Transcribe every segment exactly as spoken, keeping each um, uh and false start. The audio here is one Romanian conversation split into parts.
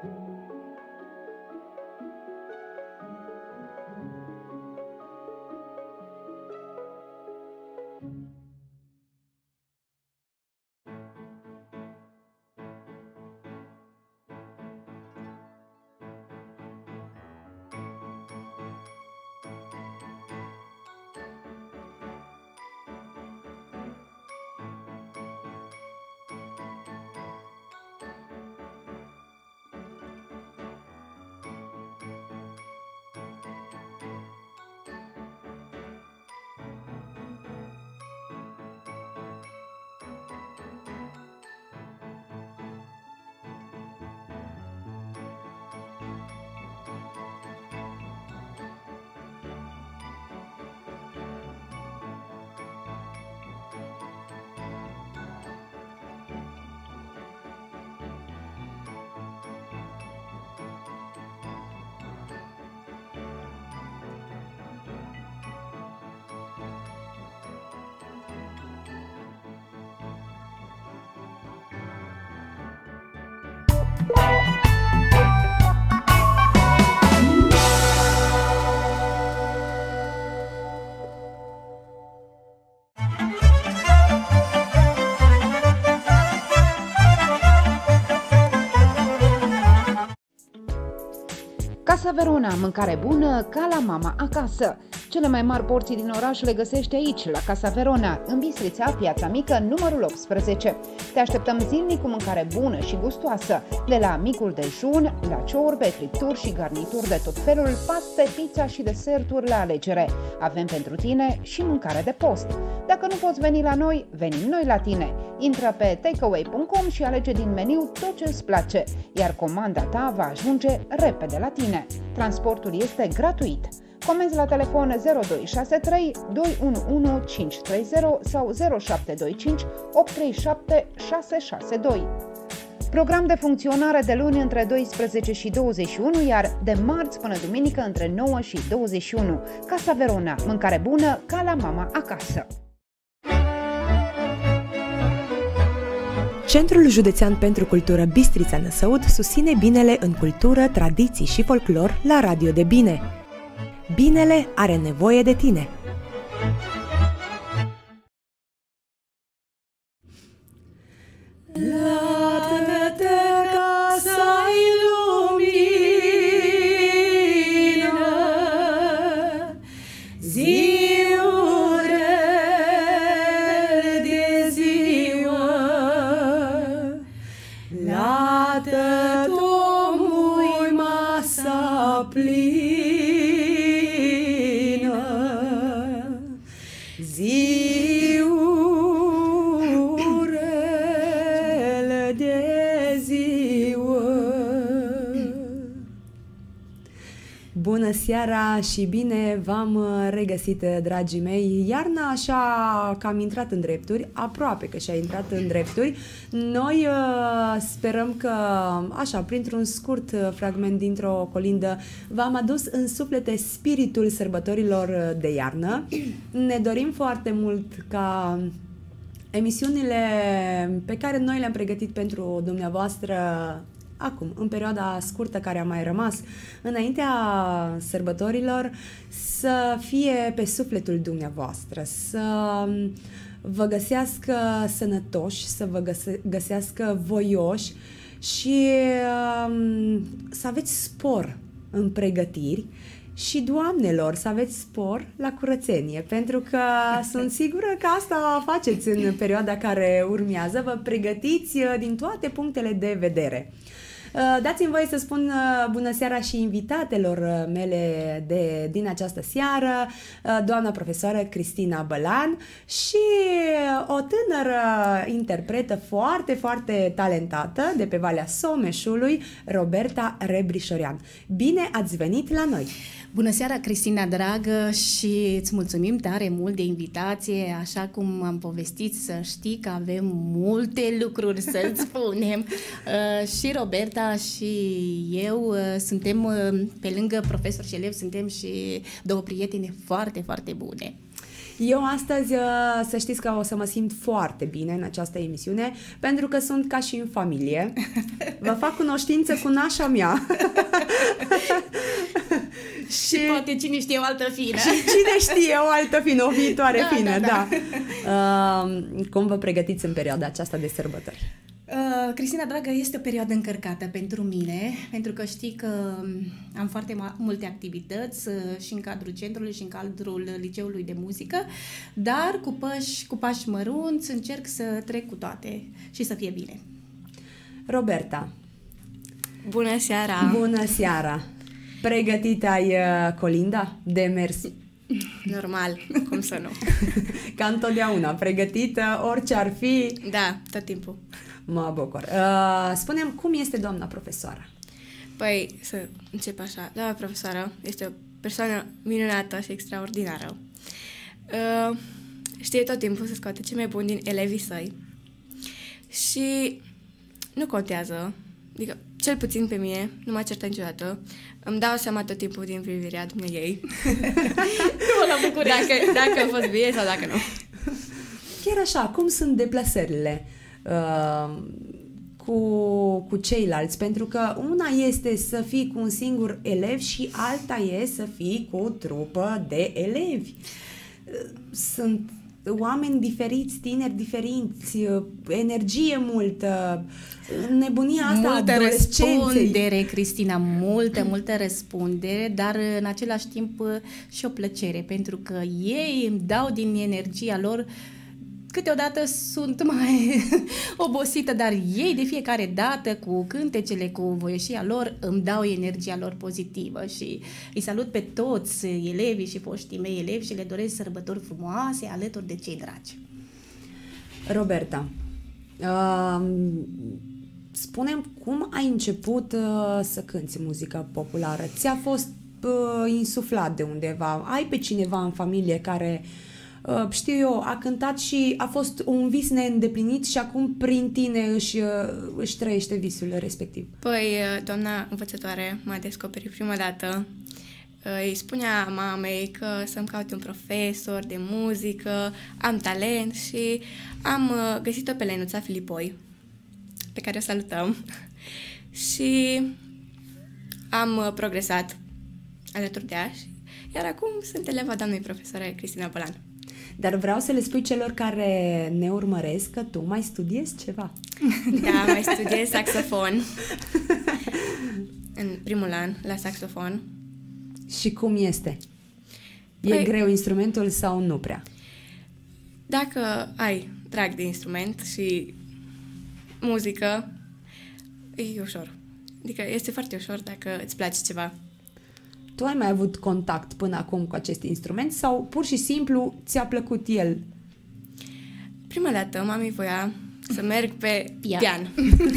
Casa Verona, mâncare bună ca la mama acasă. Cele mai mari porții din oraș le găsești aici, la Casa Verona, în Bistrița, Piața Mică, numărul optsprezece. Te așteptăm zilnic cu mâncare bună și gustoasă, de la micul dejun, la ciorbe, fripturi și garnituri de tot felul, paste, pizza și deserturi la alegere. Avem pentru tine și mâncare de post. Dacă nu poți veni la noi, venim noi la tine. Intră pe takeaway punct com și alege din meniu tot ce îți place, iar comanda ta va ajunge repede la tine. Transportul este gratuit. Comenzi la telefon zero doi șase trei doi unu unu cinci trei zero sau zero șapte doi cinci opt trei șapte șase șase doi. Program de funcționare de luni între douăsprezece și douăzeci și unu, iar de marți până duminică între nouă și douăzeci și unu. Casa Verona, mâncare bună ca la mama acasă. Centrul Județean pentru Cultură Bistrița Năsăud susține binele în cultură, tradiții și folclor la Radio de Bine. Binele are nevoie de tine! Lată-te ca să-i lumină ziure de ziua, lată-te omul masa plină ziurele de ziua. Bună seara și bine v-am regăsit, dragii mei. Iarna așa că am intrat în drepturi, aproape că și-a intrat în drepturi. Noi uh, sperăm că, așa, printr-un scurt fragment dintr-o colindă, v-am adus în suflete spiritul sărbătorilor de iarnă. Ne dorim foarte mult ca emisiunile pe care noi le-am pregătit pentru dumneavoastră acum, în perioada scurtă care a mai rămas înaintea sărbătorilor, să fie pe sufletul dumneavoastră, să vă găsească sănătoși, să vă găsească voioși și um, să aveți spor în pregătiri și, doamnelor, să aveți spor la curățenie, pentru că sunt sigură că asta faceți în perioada care urmează, vă pregătiți din toate punctele de vedere. Dați-mi voie să spun bună seara și invitatelor mele de, din această seară, doamna profesoară Cristina Bălan și o tânără interpretă foarte, foarte talentată de pe Valea Someșului, Roberta Rebrișorean. Bine ați venit la noi! Bună seara, Cristina dragă, și îți mulțumim tare mult de invitație. Așa cum am povestit, să știi că avem multe lucruri să-ți spunem. Uh, și Roberta și eu uh, suntem, uh, pe lângă profesor și elevi, suntem și două prietene foarte, foarte bune. Eu astăzi, să știți că o să mă simt foarte bine în această emisiune, pentru că sunt ca și în familie. Vă fac cunoștință cu nașa mea. și, și poate cine știe o altă fină. Și cine știe o altă fină, o viitoare da, fină, da. da. da. Uh, cum vă pregătiți în perioada aceasta de sărbători? Uh, Cristina, dragă, este o perioadă încărcată pentru mine, pentru că știi că am foarte ma- multe activități uh, și în cadrul centrului și în cadrul liceului de muzică, dar cu pași, cu pași mărunți încerc să trec cu toate și să fie bine. Roberta. Bună seara! Bună seara! Pregătită ai uh, colinda de mers? Normal, cum să nu? Ca întotdeauna, pregătită, orice ar fi. Da, tot timpul. Mă bucur. Uh, spune-mi, cum este doamna profesoară? Păi, să încep așa. Doamna profesoară este o persoană minunată și extraordinară. Uh, știe tot timpul să scoate cei mai buni din elevii săi și nu contează, adică cel puțin pe mine, nu m-a certat niciodată, îmi dau seama tot timpul din privirea dumneiei. Nu mă la bucur dacă, dacă a fost bine sau dacă nu. Chiar așa, cum sunt deplasările uh, cu, cu ceilalți? Pentru că una este să fii cu un singur elev și alta e să fii cu o trupă de elevi. Uh, sunt oameni diferiți, tineri diferiți, energie multă, nebunia asta multă adolescenței. răspundere, Cristina, multă, multă răspundere, dar în același timp și o plăcere, pentru că ei îmi dau din energia lor. Câteodată sunt mai obosită, dar ei de fiecare dată cu cântecele, cu voieșia lor, îmi dau energia lor pozitivă și îi salut pe toți elevii și foștii mei elevi și le doresc sărbători frumoase alături de cei dragi. Roberta, uh, spune-mi cum ai început uh, să cânti muzică populară? Ți-a fost uh, insuflat de undeva? Ai pe cineva în familie care... Uh, știu eu, a cântat și a fost un vis neîndeplinit și acum prin tine își, uh, își trăiește visul respectiv? Păi, doamna învățătoare m-a descoperit prima dată. Îi spunea mamei că să-mi caute un profesor de muzică, am talent și am găsit-o pe Lenuța Filipoi, pe care o salutăm. Și am progresat alături de ea, iar acum sunt eleva doamnei profesoare Cristina Bălan. Dar vreau să le spui celor care ne urmăresc că tu mai studiezi ceva. Da, mai studiez saxofon. În primul an, la saxofon. Și cum este? E Păi, greu instrumentul sau nu prea? Dacă ai drag de instrument și muzică, e ușor. Adică este foarte ușor dacă îți place ceva. Tu ai mai avut contact până acum cu acest instrument sau pur și simplu ți-a plăcut el? Prima dată mami voia să merg pe pian. pian.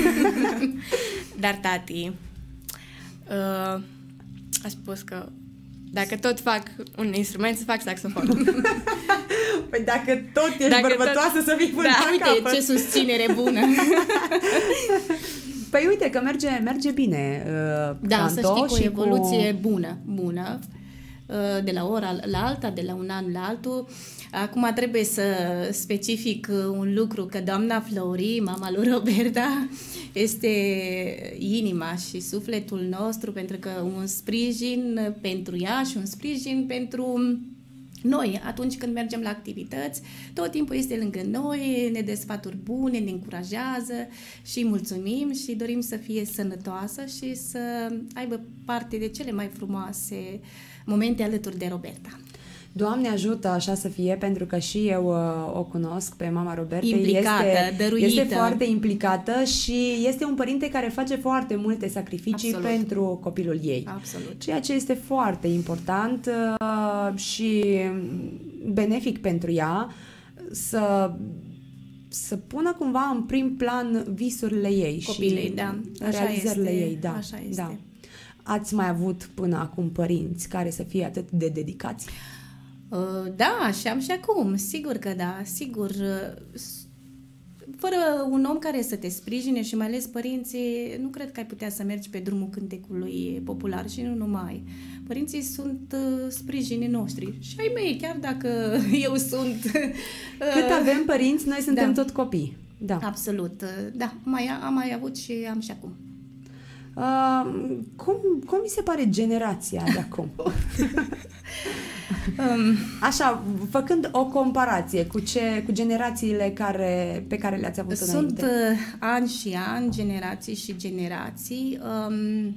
Dar tati uh, a spus că dacă tot fac un instrument, să fac saxofon. Păi dacă tot ești dacă bărbătoasă tot... să fii până da, la Uite capăt. ce susținere bună! Păi uite că merge, merge bine uh, Da, canto să știi, cu o și evoluție cu... bună, bună, uh, de la o oră la alta, de la un an la altul. Acum trebuie să specific un lucru, că doamna Flori, mama lui Roberta, este inima și sufletul nostru, pentru că un sprijin pentru ea și un sprijin pentru noi, atunci când mergem la activități, tot timpul este lângă noi, ne dă sfaturi bune, ne încurajează și mulțumim și dorim să fie sănătoasă și să aibă parte de cele mai frumoase momente alături de Roberta. Doamne ajută așa să fie, pentru că și eu uh, o cunosc pe mama Roberta. Implicată, este, dăruită. Este foarte implicată și este un părinte care face foarte multe sacrificii Absolut. pentru copilul ei. Absolut. Ceea ce este foarte important uh, și benefic pentru ea să să pună cumva în prim plan visurile ei Copilei, și da. Așa realizările este. ei. Da, Așa este. da. Ați mai avut până acum părinți care să fie atât de dedicați? Uh, da, și am și acum, sigur că da, sigur. fără un om care să te sprijine și mai ales părinții, nu cred că ai putea să mergi pe drumul cântecului popular și nu numai. Părinții sunt uh, sprijinii noștri și ai mei, chiar dacă eu sunt... Uh, Cât avem părinți, noi suntem da. tot copii. Da. Absolut. Da, mai, am mai avut și am și acum. Uh, cum, cum mi se pare generația de acum? um, Așa, făcând o comparație cu, ce, cu generațiile care, pe care le-ați avut sunt înainte. Sunt uh, ani și ani, generații și generații. Um,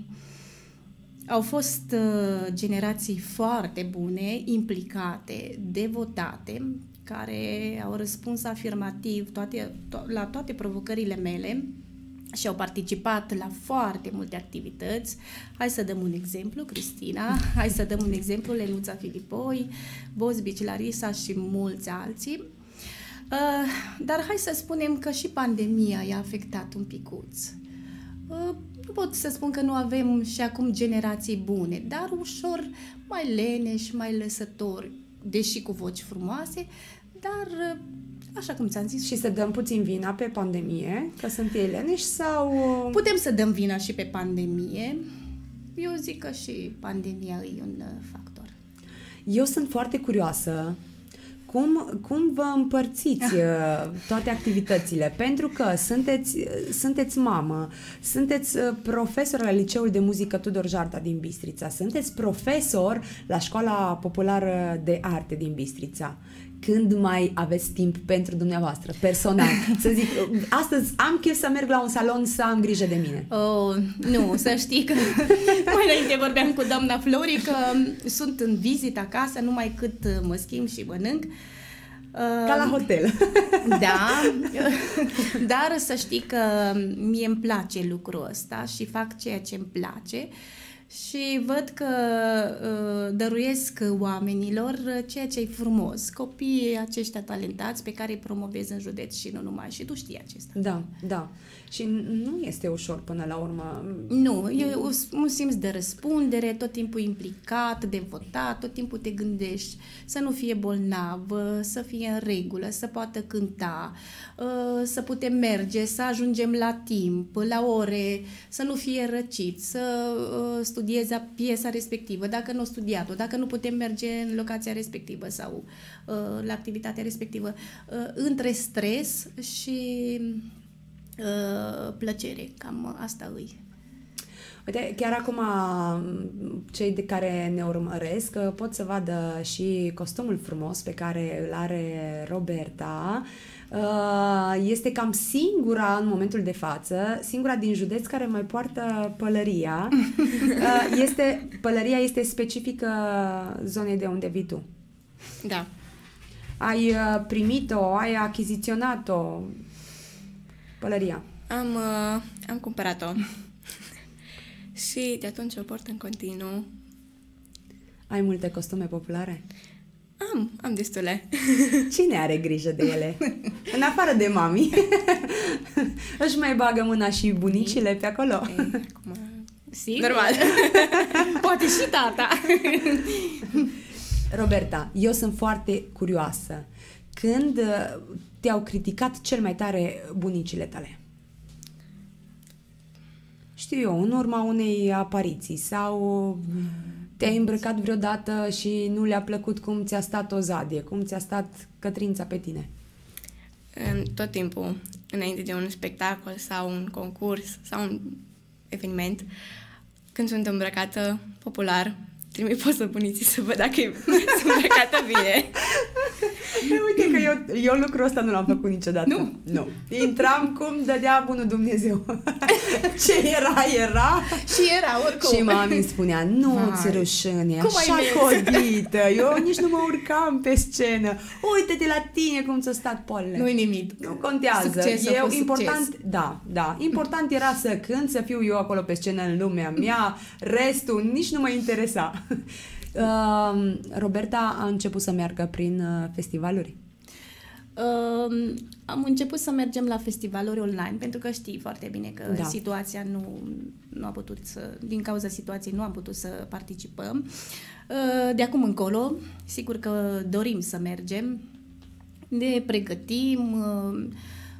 au fost uh, generații foarte bune, implicate, devotate, care au răspuns afirmativ toate, to- la toate provocările mele și au participat la foarte multe activități. Hai să dăm un exemplu, Cristina, hai să dăm un exemplu, Lenuța Filipoi, Bozbici, Larisa și mulți alții. Uh, dar hai să spunem că și pandemia i-a afectat un picuț. Uh, nu pot să spun că nu avem și acum generații bune, dar ușor mai leneși, mai lăsători, deși cu voci frumoase, dar... Așa cum ți-am zis. Și să dăm puțin vina pe pandemie, că sunt ei leneși sau... Putem să dăm vina și pe pandemie. Eu zic că și pandemia e un factor. Eu sunt foarte curioasă cum, cum vă împărțiți toate activitățile, pentru că sunteți, sunteți mamă, sunteți profesor la Liceul de Muzică Tudor Jarta din Bistrița, sunteți profesor la Școala Populară de Arte din Bistrița. Când mai aveți timp pentru dumneavoastră, personal? Să zic, astăzi am chef să merg la un salon să am grijă de mine. Oh, nu, să știi că mai înainte vorbeam cu doamna Flori că sunt în vizită acasă numai cât mă schimb și mănânc. Ca la hotel. Da, dar să știi că mie îmi place lucrul ăsta și fac ceea ce îmi place. Și văd că uh, dăruiesc oamenilor ceea ce e frumos, copiii aceștia talentați pe care îi promovez în județ și nu numai. Și tu știi acesta. Da, da. Și nu este ușor până la urmă. Nu, e un simț de răspundere, tot timpul implicat, devotat, tot timpul te gândești să nu fie bolnav, să fie în regulă, să poată cânta, să putem merge, să ajungem la timp, la ore, să nu fie răcit, să studieze piesa respectivă, dacă nu o studiat-o, dacă nu putem merge în locația respectivă sau la activitatea respectivă, între stres și plăcere, cam asta îi. Uite, chiar acum cei de care ne urmăresc pot să vadă și costumul frumos pe care îl are Roberta. Este cam singura în momentul de față, singura din județ care mai poartă pălăria. Este, pălăria este specifică zonei de unde vii tu. Da. Ai primit-o, ai achiziționat-o, pălăria? Am, uh, am cumpărat-o și de atunci o port în continuu. Ai multe costume populare? Am, am destule. Cine are grijă de ele? În afară de mami. Își mai bagă mâna și bunicile pe acolo. Ei, acum... Sigur? Normal. Poate și tata. Roberta, eu sunt foarte curioasă. Când te-au criticat cel mai tare bunicile tale? Știu eu, în urma unei apariții sau te-ai îmbrăcat vreodată și nu le-a plăcut cum ți-a stat o zadie, cum ți-a stat cătrința pe tine? În tot timpul, înainte de un spectacol sau un concurs sau un eveniment, când sunt îmbrăcată popular, trimit postă bunicii să văd dacă sunt îmbrăcată bine. Uite că eu, eu lucrul ăsta nu l-am făcut niciodată. Nu? Nu. Intram cum dădea bunul Dumnezeu. Ce era, era. Și era oricum. Și mami îmi spunea, nu-ți rușine, așa codită. Eu nici nu mă urcam pe scenă. Uite-te la tine cum ți-a stat polele. Nu-i nimic. Nu contează. Succes, eu, important, da, da. Important era să cânt, să fiu eu acolo pe scenă în lumea mea. Restul nici nu mă interesa. Uh, Roberta a început să meargă prin uh, festivaluri? Uh, am început să mergem la festivaluri online, pentru că știi foarte bine că da. situația nu, nu a putut să, din cauza situației nu am putut să participăm. Uh, de acum încolo, sigur că dorim să mergem, ne pregătim, uh,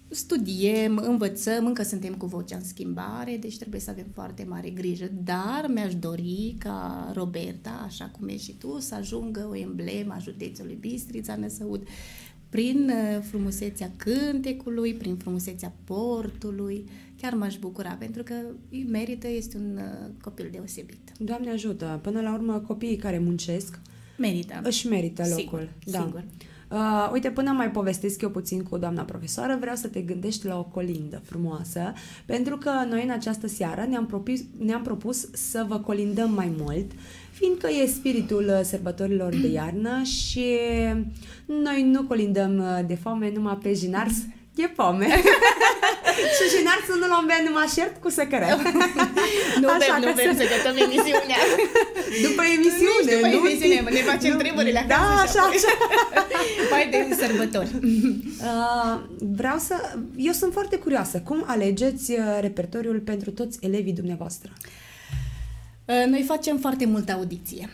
studiem, învățăm, încă suntem cu vocea în schimbare, deci trebuie să avem foarte mare grijă, dar mi-aș dori ca Roberta, așa cum ești și tu, să ajungă o emblemă a județului Bistrița, Năsăud, prin frumusețea cântecului, prin frumusețea portului. Chiar m-aș bucura, pentru că îi merită, este un copil deosebit. Doamne ajută! Până la urmă, copiii care muncesc merită. Își merită locul. Sigur, da. sigur. Uh, uite, până mai povestesc eu puțin cu doamna profesoară, vreau să te gândești la o colindă frumoasă, pentru că noi în această seară ne-am propus, ne-am propus să vă colindăm mai mult, fiindcă e spiritul sărbătorilor de iarnă și noi nu colindăm de foame numai pe jinars, e pome. Și jinarsul nu l-am bea numai șert cu săcărel. Nu vrem, nu vrem să gătăm emisiunea. După emisiune, după nu emisiune, ne facem treburile acasă. Da, așa, așa. Mai de sărbători. Uh, vreau să... Eu sunt foarte curioasă. Cum alegeți repertoriul pentru toți elevii dumneavoastră? Uh, noi facem foarte multă audiție.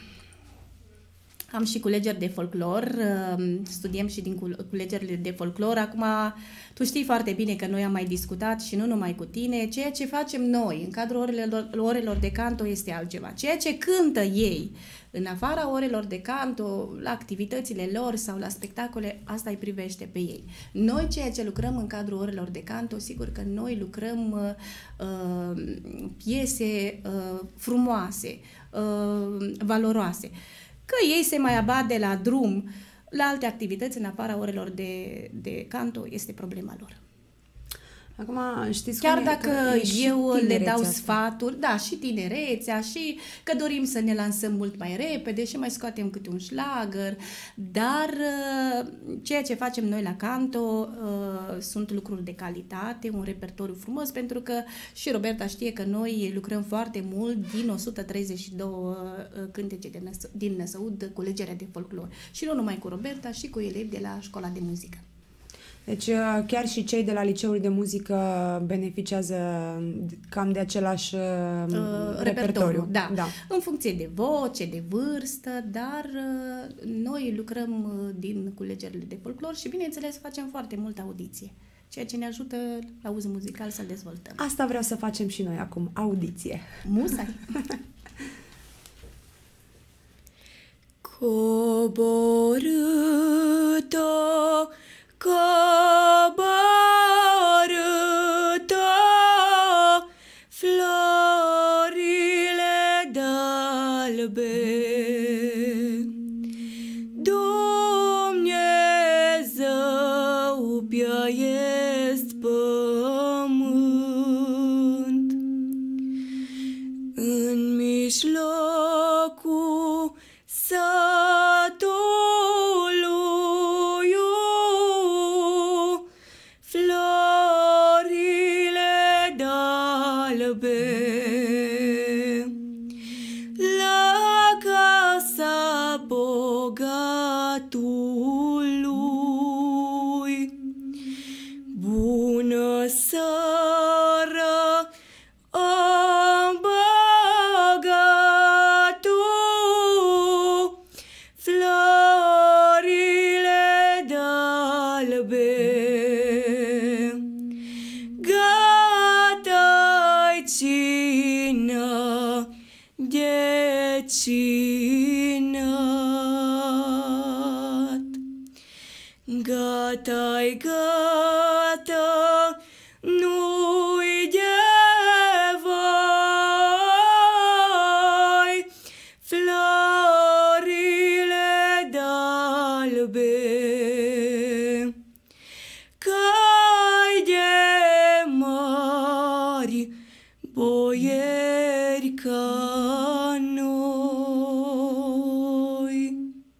Am și culegeri de folclor, studiem și din culegerile de folclor. Acum, tu știi foarte bine că noi am mai discutat și nu numai cu tine. Ceea ce facem noi în cadrul orelor, orelor de canto este altceva. Ceea ce cântă ei în afara orelor de canto, la activitățile lor sau la spectacole, asta îi privește pe ei. Noi, ceea ce lucrăm în cadrul orelor de canto, sigur că noi lucrăm uh, piese uh, frumoase, uh, valoroase. Că ei se mai abat de la drum la alte activități în afara orelor de, de canto, este problema lor. Acum, știți Chiar cum e, dacă eu le dau asta. sfaturi, da, și tinerețea, și că dorim să ne lansăm mult mai repede și mai scoatem câte un șlagăr, dar ceea ce facem noi la canto uh, sunt lucruri de calitate, un repertoriu frumos, pentru că și Roberta știe că noi lucrăm foarte mult din o sută treizeci și doi cântece de Năsă, din Năsăud, culegerea de folclor. Și nu numai cu Roberta, și cu elevi de la școala de muzică. Deci chiar și cei de la liceul de muzică beneficiază cam de același uh, repertoriu. repertoriu. Da. da, în funcție de voce, de vârstă, dar uh, noi lucrăm din culegerile de folclor și, bineînțeles, facem foarte multă audiție, ceea ce ne ajută la uz muzical să-l dezvoltăm. Asta vreau să facem și noi acum, audiție. Musai! Coborâtă coborâtă florile de-albe, Dumnezeu piaiesc pământ, în mijlocul satului la casa bogatului. Bună seară, o băgătul, florile de-albe. Gata-i cină de cinat, gata-i gata, nu-i de voi, florile de-albe. Cai de mari boieri ca noi.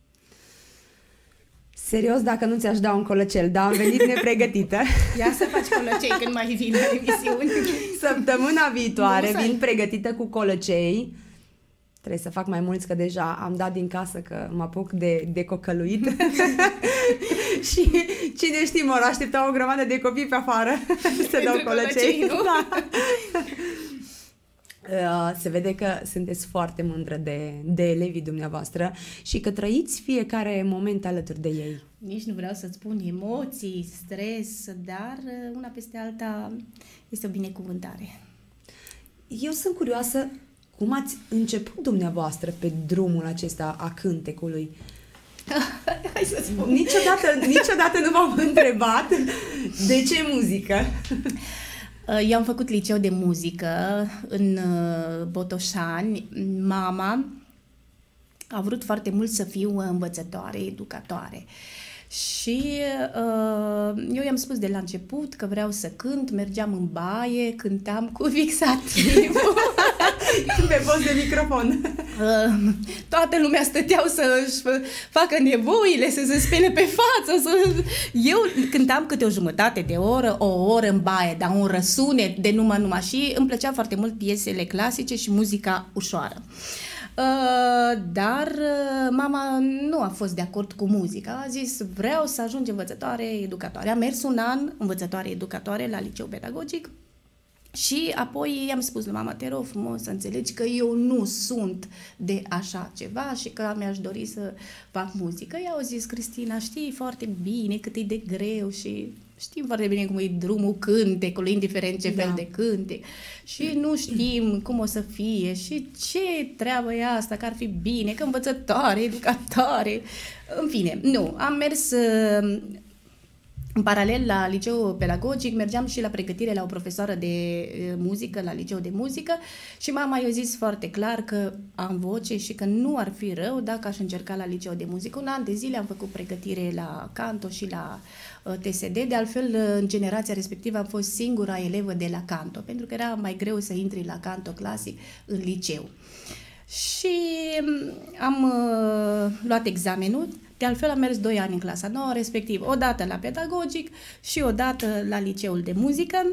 Serios, dacă nu ți-aș da un colăcel, dar am venit nepregătită. Ia să faci colăcei când mai vin la emisiuni. Săptămâna viitoare vin pregătită cu colăcei. Trebuie să fac mai mulți, că deja am dat din casă că mă apuc de, de cocăluit. Și cine știe, mă aștepta o grămadă de copii pe afară să dau colăcei. colăcei, nu? Da. Se vede că sunteți foarte mândră de, de elevii dumneavoastră și că trăiți fiecare moment alături de ei. Nici nu vreau să-ți spun emoții, stres, dar una peste alta este o binecuvântare. Eu sunt curioasă cum ați început dumneavoastră pe drumul acesta a cântecului. Hai să spun. Niciodată, niciodată nu m-am întrebat de ce muzică. Eu am făcut liceu de muzică în Botoșani. Mama a vrut foarte mult să fiu învățătoare, educatoare. Și uh, eu i-am spus de la început că vreau să cânt, mergeam în baie, cântam cu fixativul. Pe post de microfon. Uh, toată lumea stăteau să-și facă nevoile, să se spele pe față. Să... Eu cântam câte o jumătate de oră, o oră în baie, dar un răsunet de numai numai și îmi plăcea foarte mult piesele clasice și muzica ușoară. Uh, dar uh, mama nu a fost de acord cu muzica, a zis vreau să ajung învățătoare educatoare. Am mers un an învățătoare educatoare la liceu pedagogic și apoi i-am spus lui mama, te rog frumos să înțelegi că eu nu sunt de așa ceva și că mi-aș dori să fac muzică. Ea a zis, Cristina, știi foarte bine cât e de greu și știm foarte bine cum e drumul cântecului, indiferent ce da. fel de cântec. Și nu știm cum o să fie și ce treabă e asta, că ar fi bine, că învățătoare, educatoare. În fine, nu. Am mers uh, în paralel la liceu pedagogic, mergeam și la pregătire la o profesoară de uh, muzică, la liceu de muzică și mama i-a zis foarte clar că am voce și că nu ar fi rău dacă aș încerca la liceu de muzică. Un an de zile am făcut pregătire la canto și la T S D, de altfel în generația respectivă am fost singura elevă de la canto, pentru că era mai greu să intri la canto clasic în liceu. Și am uh, luat examenul, de altfel am mers doi ani în clasa nouă, respectiv o dată la pedagogic și o dată la liceul de muzică.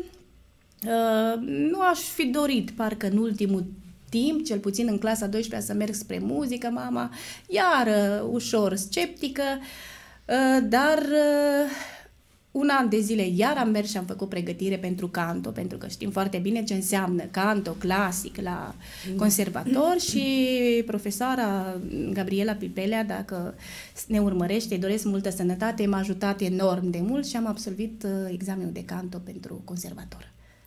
Uh, nu aș fi dorit, parcă în ultimul timp, cel puțin în clasa a douăsprezecea, să merg spre muzică, mama, iar uh, ușor sceptică, uh, dar... Uh, Un an de zile iar am mers și am făcut pregătire pentru canto, pentru că știm foarte bine ce înseamnă canto clasic la conservator și profesoara Gabriela Pipelea, dacă ne urmărește, îi doresc multă sănătate, m-a ajutat enorm de mult și am absolvit examenul de canto pentru conservator.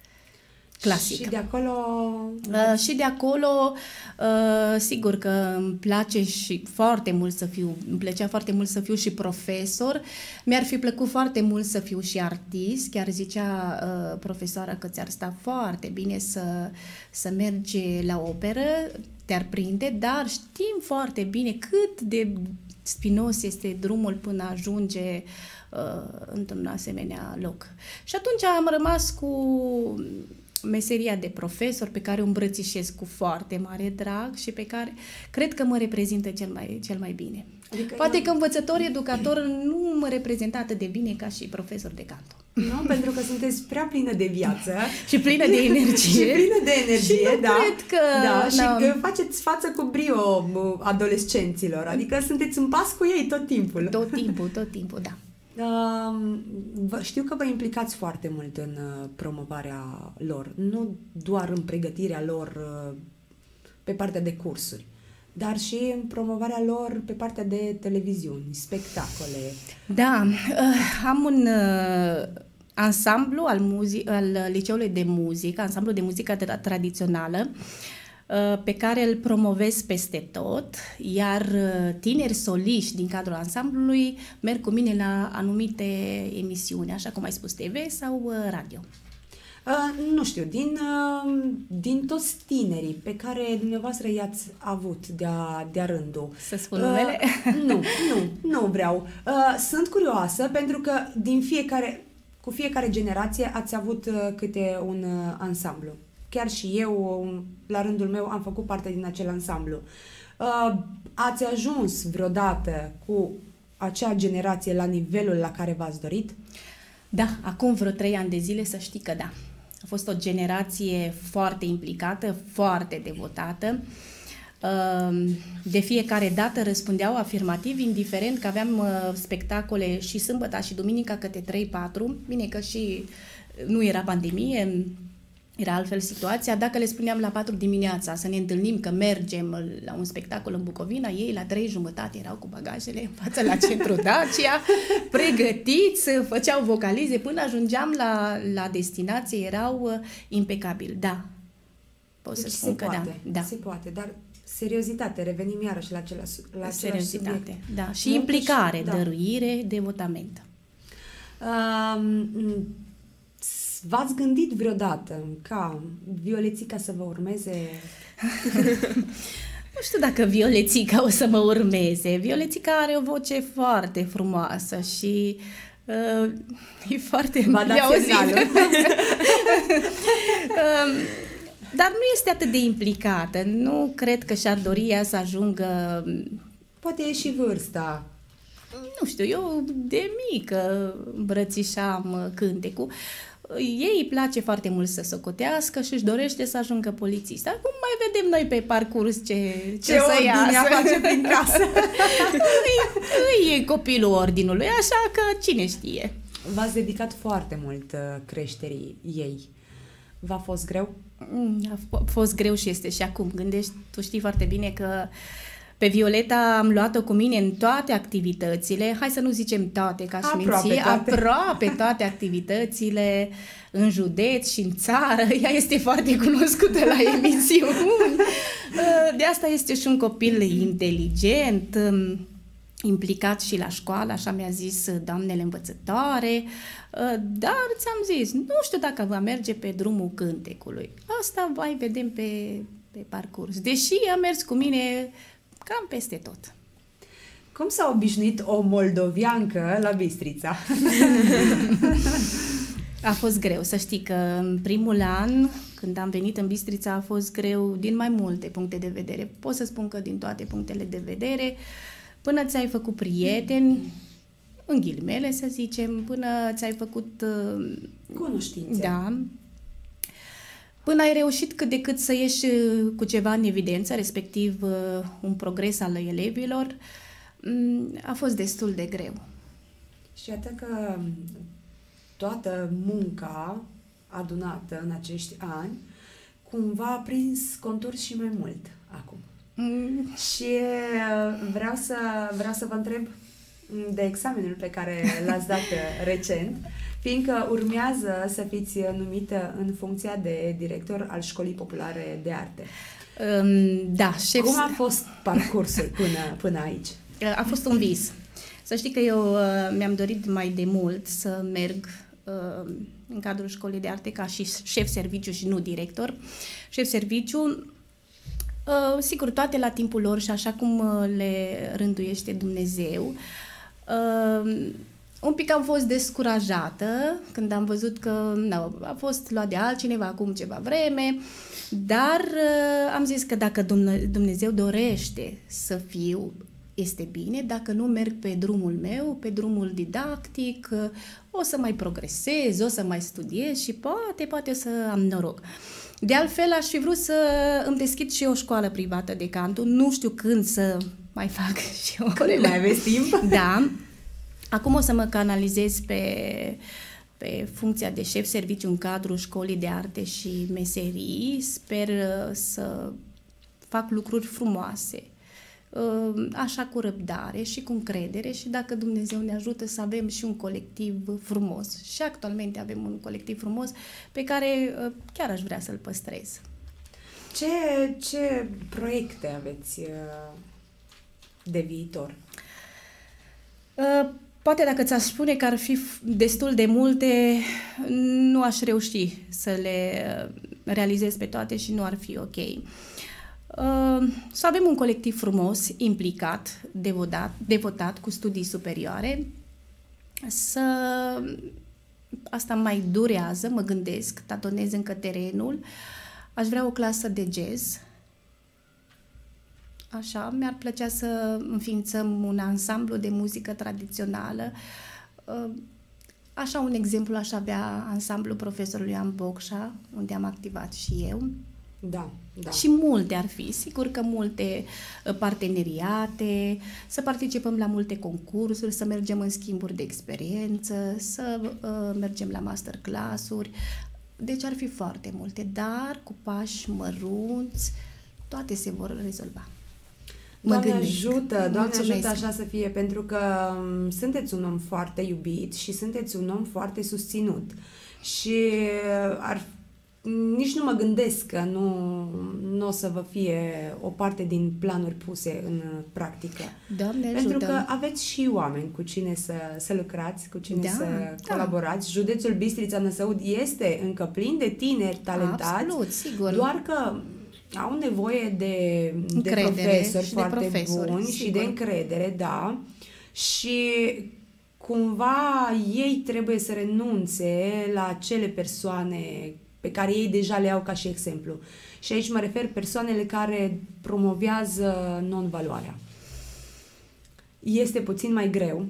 Clasic. Și de acolo... Uh, și de acolo, uh, sigur că îmi place și foarte mult să fiu, îmi plăcea foarte mult să fiu și profesor, mi-ar fi plăcut foarte mult să fiu și artist, chiar zicea uh, profesoara că ți-ar sta foarte bine să, să mergi la operă, te-ar prinde, dar știm foarte bine cât de spinos este drumul până ajunge uh, într-un asemenea loc. Și atunci am rămas cu meseria de profesor pe care o îmbrățișez cu foarte mare drag și pe care cred că mă reprezintă cel mai, cel mai bine. Adică Poate eu... că învățător, educator nu mă reprezintă atât de bine ca și profesor de canto. Nu, pentru că sunteți prea plină de viață. Și plină de energie. Și plină de energie, și da. Cred că... Da, și da. că faceți față cu brio adolescenților, adică sunteți în pas cu ei tot timpul. Tot timpul, tot timpul, da. Uh, știu că vă implicați foarte mult în uh, promovarea lor, nu doar în pregătirea lor uh, pe partea de cursuri, dar și în promovarea lor pe partea de televiziuni, spectacole. Da, uh, am un uh, ansamblu al, muzi- al liceului de muzică, ansamblu de muzică tradițională, pe care îl promovez peste tot, iar tineri soliști din cadrul ansamblului merg cu mine la anumite emisiuni, așa cum ai spus, T V sau radio. Uh, nu știu, din, uh, din toți tinerii pe care dumneavoastră i-ați avut de-a, de-a rândul. Să spun numele? Uh, nu, nu, nu vreau. Uh, sunt curioasă pentru că din fiecare, cu fiecare generație ați avut uh, câte un uh, ansamblu. Chiar și eu, la rândul meu, am făcut parte din acel ansamblu. Uh, ați ajuns vreodată cu acea generație la nivelul la care v-ați dorit? Da, acum vreo trei ani de zile să știi că da. A fost o generație foarte implicată, foarte devotată. Uh, de fiecare dată răspundeau afirmativ, indiferent că aveam uh, spectacole și sâmbătă și duminica câte trei patru. Bine că și nu era pandemie, era altfel situația. Dacă le spuneam la patru dimineața să ne întâlnim că mergem la un spectacol în Bucovina, ei la trei jumătate erau cu bagajele în față la centru Dacia, pregătiți, făceau vocalize, până ajungeam la, la destinație, erau uh, impecabili. Da, pot Deci să se spun că poate, da. da. se poate, dar seriozitate, revenim iarăși la același, la același Seriozitate, subiect. da. Și Multă implicare, și- da. dăruire, devotament. Um, v-ați gândit vreodată ca Violețica să vă urmeze? Nu știu dacă Violețica o să mă urmeze. Violețica are o voce foarte frumoasă și uh, e foarte V-a dat auzit. semnalul. um, dar nu este atât de implicată. Nu cred că și-ar dori ea să ajungă... Poate e și vârsta. Nu știu, eu de mică îmbrățișam cântecul. Ei îi place foarte mult să socotească și își dorește să ajungă polițist. Acum mai vedem noi pe parcurs ce, ce, Ce să ordine iasă. face prin casă. îi, îi e copilul ordinului, așa că cine știe. V-ați dedicat foarte mult uh, creșterii ei. V-a fost greu? Mm, A f- fost greu și este și acum. Gândești, tu știi foarte bine că pe Violeta am luat-o cu mine în toate activitățile, hai să nu zicem toate, ca și Aproape minții, toate. aproape toate activitățile în județ și în țară. Ea este foarte cunoscută la emisiuni. De asta este și un copil inteligent, implicat și la școală, așa mi-a zis doamnele învățătoare, dar ți-am zis, nu știu dacă va merge pe drumul cântecului. Asta mai vedem pe, pe parcurs. Deși a mers cu mine cam peste tot. Cum s-a obișnuit o moldoviancă la Bistrița? A fost greu, să știi că în primul an, când am venit în Bistrița, a fost greu din mai multe puncte de vedere. Pot să spun că din toate punctele de vedere, până ți-ai făcut prieteni, în ghilimele să zicem, până ți-ai făcut... Cunoștințe. Da. Până ai reușit cât de cât să ieși cu ceva în evidență, respectiv un progres al elevilor, a fost destul de greu. Și iată că toată munca adunată în acești ani cumva a prins conturi și mai mult acum. Mm. Și uh, vreau să, vreau să vă întreb de examenul pe care l-ați dat recent, fiindcă urmează să fiți numită în funcția de director al Școlii Populare de Arte. Um, da, șef... Cum a fost parcursul până, până aici? A fost un vis. Să știi că eu uh, mi-am dorit mai de mult să merg uh, în cadrul Școlii de Arte ca și șef serviciu și nu director. Șef serviciu, uh, sigur, toate la timpul lor și așa cum uh, le rânduiește Dumnezeu. Uh, un pic am fost descurajată când am văzut că nu, a fost luat de altcineva acum ceva vreme, dar uh, am zis că dacă Dumnezeu dorește să fiu, este bine, dacă nu merg pe drumul meu, pe drumul didactic, o să mai progresez, o să mai studiez și poate, poate o să am noroc. De altfel, aș fi vrut să îmi deschid și o școală privată de canto, nu știu când să mai fac și eu. Când mai aveți timp? Da. Acum o să mă canalizez pe, pe funcția de șef serviciu în cadrul Școlii de Arte și Meserii. Sper să fac lucruri frumoase, așa cu răbdare și cu încredere și dacă Dumnezeu ne ajută să avem și un colectiv frumos. Și actualmente avem un colectiv frumos pe care chiar aș vrea să-l păstrez. Ce, ce proiecte aveți de viitor? Poate dacă ți-aș spune că ar fi destul de multe, nu aș reuși să le realizez pe toate și nu ar fi ok. Uh, să avem un colectiv frumos, implicat, devotat, devotat, cu studii superioare, să... Asta mai durează, mă gândesc, tatonez încă terenul. Aș vrea o clasă de jazz. Așa, mi-ar plăcea să înființăm un ansamblu de muzică tradițională. Uh, așa, un exemplu, aș avea ansamblul profesorului Ioan Bocșa, unde am activat și eu. Da, da. Și multe ar fi, sigur că multe parteneriate, să participăm la multe concursuri, să mergem în schimburi de experiență, să uh, mergem la masterclass-uri. Deci ar fi foarte multe, dar cu pași mărunți toate se vor rezolva. Mă Doamne gândesc. ajută, Doamne Mulțumesc. ajută așa să fie, pentru că um, sunteți un om foarte iubit și sunteți un om foarte susținut. Și ar, nici nu mă gândesc că nu, nu o să vă fie o parte din planuri puse în practică. Doamne ajută. Pentru că aveți și oameni cu cine să, să lucrați, cu cine Da, să da. colaborați. Județul Bistrița-Năsăud este încă plin de tineri talentați, Absolut, sigur. doar că au nevoie de, de Încredere profesori și de foarte profesori, buni și sigur. de încredere, da. Și cumva ei trebuie să renunțe la acele persoane pe care ei deja le au ca și exemplu. Și aici mă refer persoanele care promovează non-valoarea. Este puțin mai greu,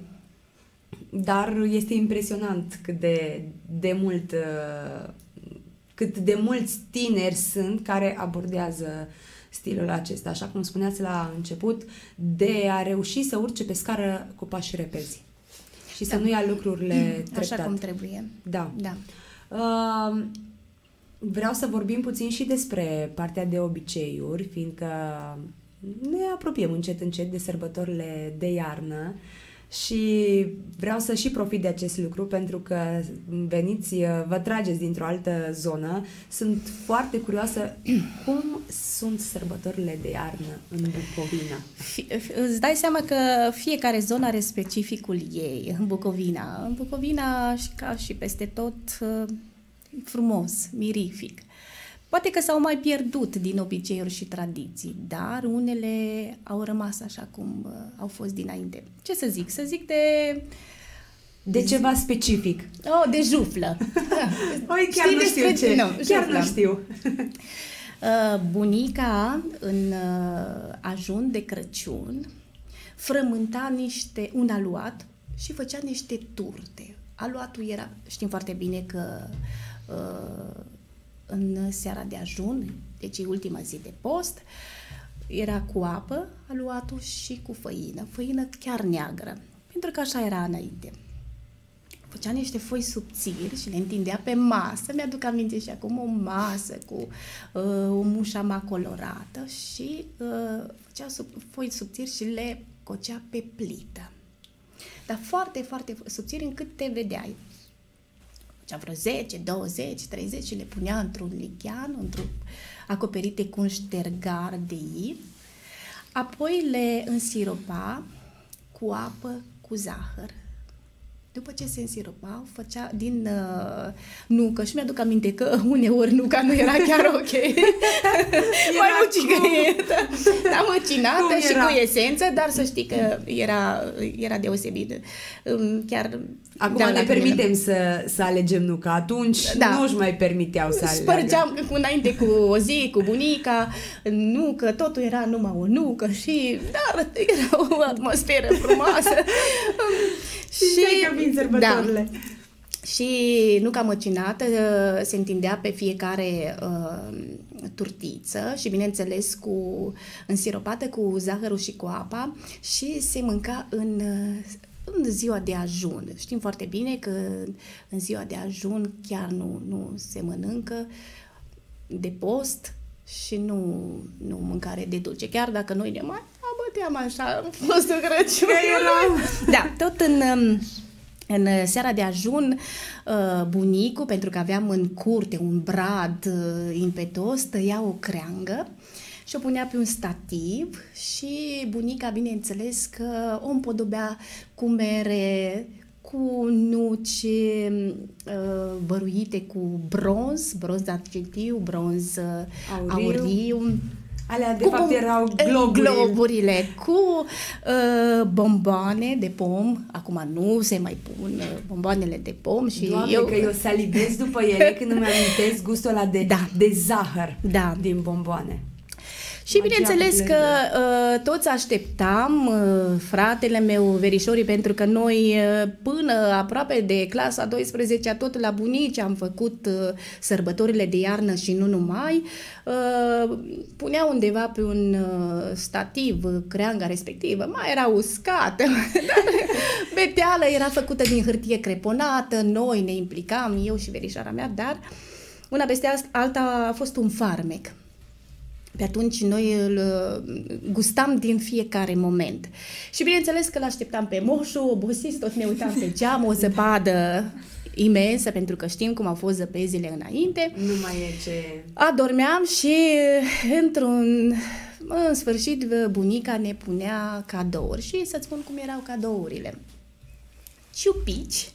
dar este impresionant cât de, de mult, uh, cât de mulți tineri sunt care abordează stilul acesta, așa cum spuneați la început, de a reuși să urce pe scară cu pași repezi și să Da. nu ia lucrurile treptat. Așa cum trebuie. Da. Da. Uh, vreau să vorbim puțin și despre partea de obiceiuri, fiindcă ne apropiem încet încet de sărbătorile de iarnă și vreau să și profit de acest lucru pentru că veniți, vă trageți dintr-o altă zonă. Sunt foarte curioasă cum sunt sărbătorile de iarnă în Bucovina. Fi- Îți dai seama că fiecare zonă are specificul ei în Bucovina. În Bucovina, și ca și peste tot, e frumos, mirific. Poate că s-au mai pierdut din obiceiuri și tradiții, dar unele au rămas așa cum uh, au fost dinainte. Ce să zic? Să zic de... De ceva specific. Oh, de juflă. Oi, chiar Știi nu știu despre- ce. Nu, chiar juflă. nu știu. Uh, bunica în uh, ajun de Crăciun frământa niște, un aluat și făcea niște turte. Aluatul era, știm foarte bine că uh, în seara de ajun, deci e ultima zi de post, era cu apă aluatul și cu făină, făină chiar neagră, pentru că așa era înainte. Făcea niște foi subțiri și le întindea pe masă. Mi-aduc aminte și acum o masă cu uh, o mușama colorată și uh, făcea sub, foi subțiri și le cocea pe plită. Dar foarte, foarte subțiri încât te vedeai. Făcea vreo zece, douăzeci, treizeci și le punea într-un lichean, într-un acoperite cu un ștergar de i. Apoi le însiropa cu apă, cu zahăr. După ce se însiropau, făcea din uh, nucă și mi-aduc aminte că uneori nuca nu era chiar ok. Mai mucigăietă, da, măcinată și cu esență, dar să știi că era, era deosebit. Chiar Acum da, ne la permitem să, să alegem nuca. Atunci Da. nu își mai permiteau să aleagă. spărgeam înainte cu o zi, cu bunica, nucă, totul era numai o nucă și dar era o atmosferă frumoasă. Și că vin sărbătorile. Da. Și nuca măcinată se întindea pe fiecare uh, turtiță și, bineînțeles, cu însiropată cu zahărul și cu apa și se mânca în, în ziua de ajun. Știm foarte bine că în ziua de ajun chiar nu, nu se mănâncă de post și nu, nu mâncare de dulce. Chiar dacă noi ne mai abăteam așa în fostul Crăciun. Da, tot în... În seara de ajun, bunicul, pentru că aveam în curte un brad impetos, tăia o creangă și o punea pe un stativ și bunica, bineînțeles, că o împodobea cu mere, cu nuci băruite cu bronz, bronz argintiu, bronz auriu, auriu Alea, de cu fapt, bom- erau globuri. globurile, cu uh, bomboane de pom. Acum nu se mai pun uh, bomboanele de pom și Doamne, eu... că eu salivez după ele când îmi amintesc gustul ăla de, Da. de zahăr Da. din bomboane. Și Magia bineînțeles cu că uh, toți așteptam, uh, fratele meu, verișorii, pentru că noi uh, până aproape de clasa a douăsprezecea tot la bunici am făcut uh, sărbătorile de iarnă și nu numai. Uh, punea undeva pe un uh, stativ uh, creanga respectivă, mai era uscată, dar beteală era făcută din hârtie creponată, noi ne implicam, eu și verișoara mea, dar Una peste alta a fost un farmec. Pe atunci noi îl gustam din fiecare moment. Și bineînțeles că l-așteptam pe moșu, obosiți, tot ne uitam pe geam, o zăpadă imensă, pentru că știm cum au fost zăpezile înainte. Nu mai e ce... Adormeam și într-un... În sfârșit, bunica ne punea cadouri și să-ți spun cum erau cadourile. Ciupici,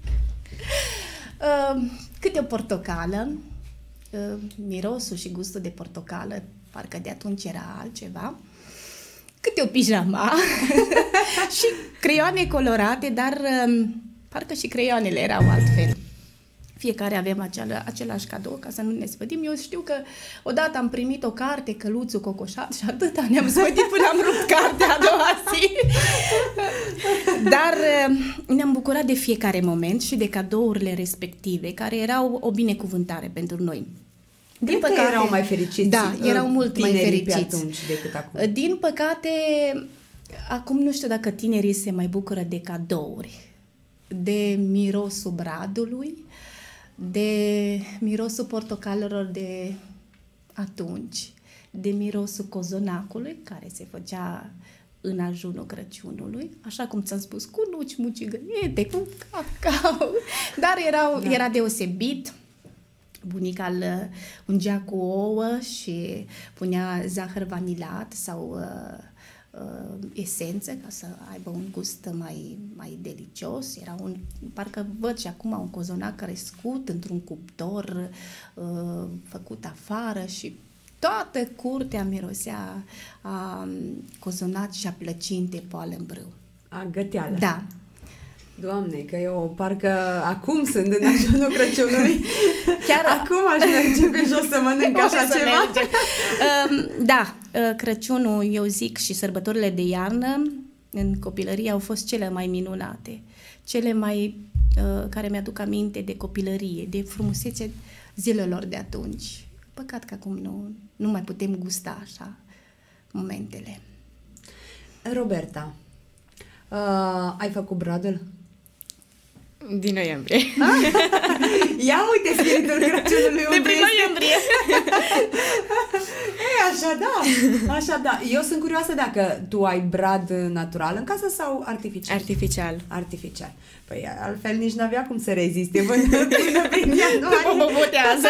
câte o portocală, mirosul și gustul de portocală, parcă de atunci era altceva, câte o pijama și creioane colorate, dar parcă și creioanele erau altfel. Fiecare avem acela, același cadou, ca să nu ne spădim. Eu știu că odată am primit o carte, Căluțul Cocoșat, și atâta ne-am spătit până am rupt cartea a doua zi. Dar ne-am bucurat de fiecare moment și de cadourile respective, care erau o binecuvântare pentru noi. Din păcate, erau mai fericiți. Da, erau mult mai fericiți atunci decât acum. Din păcate, acum nu știu dacă tinerii se mai bucură de cadouri, de mirosul bradului, de mirosul portocalelor de atunci, de mirosul cozonacului, care se făcea în ajunul Crăciunului, așa cum ți-am spus, cu nuci mucigăiete, cu cacao, dar erau, da. Era deosebit. Bunica îl ungea cu ouă și punea zahăr vanilat sau uh, uh, esențe ca să aibă un gust mai, mai delicios. Era un, parcă văd și acum un cozonac crescut într-un cuptor uh, făcut afară și toată curtea mirosea a cozonac și a plăcinte poală în brâu. A găteală. Da. Doamne, că eu parcă acum sunt în ajunul Crăciunului. Chiar acum aș merge pe jos să mănânc așa ceva. Um, da, Crăciunul, eu zic, și sărbătorile de iarnă în copilărie au fost cele mai minunate. Cele mai uh, care mi-aduc aminte de copilărie, de frumusețe zilelor de atunci. Păcat că acum nu, nu mai putem gusta așa momentele. Roberta, uh, ai făcut bradul? Din noiembrie. Ia uite spiritul Crăciunului. De prin noiembrie. E, așa da, așa da. Eu sunt curioasă dacă tu ai brad natural în casă sau artificial? Artificial. Artificial. Păi altfel nici n-avea cum să reziste până, până prin ianuarie. Mă botează.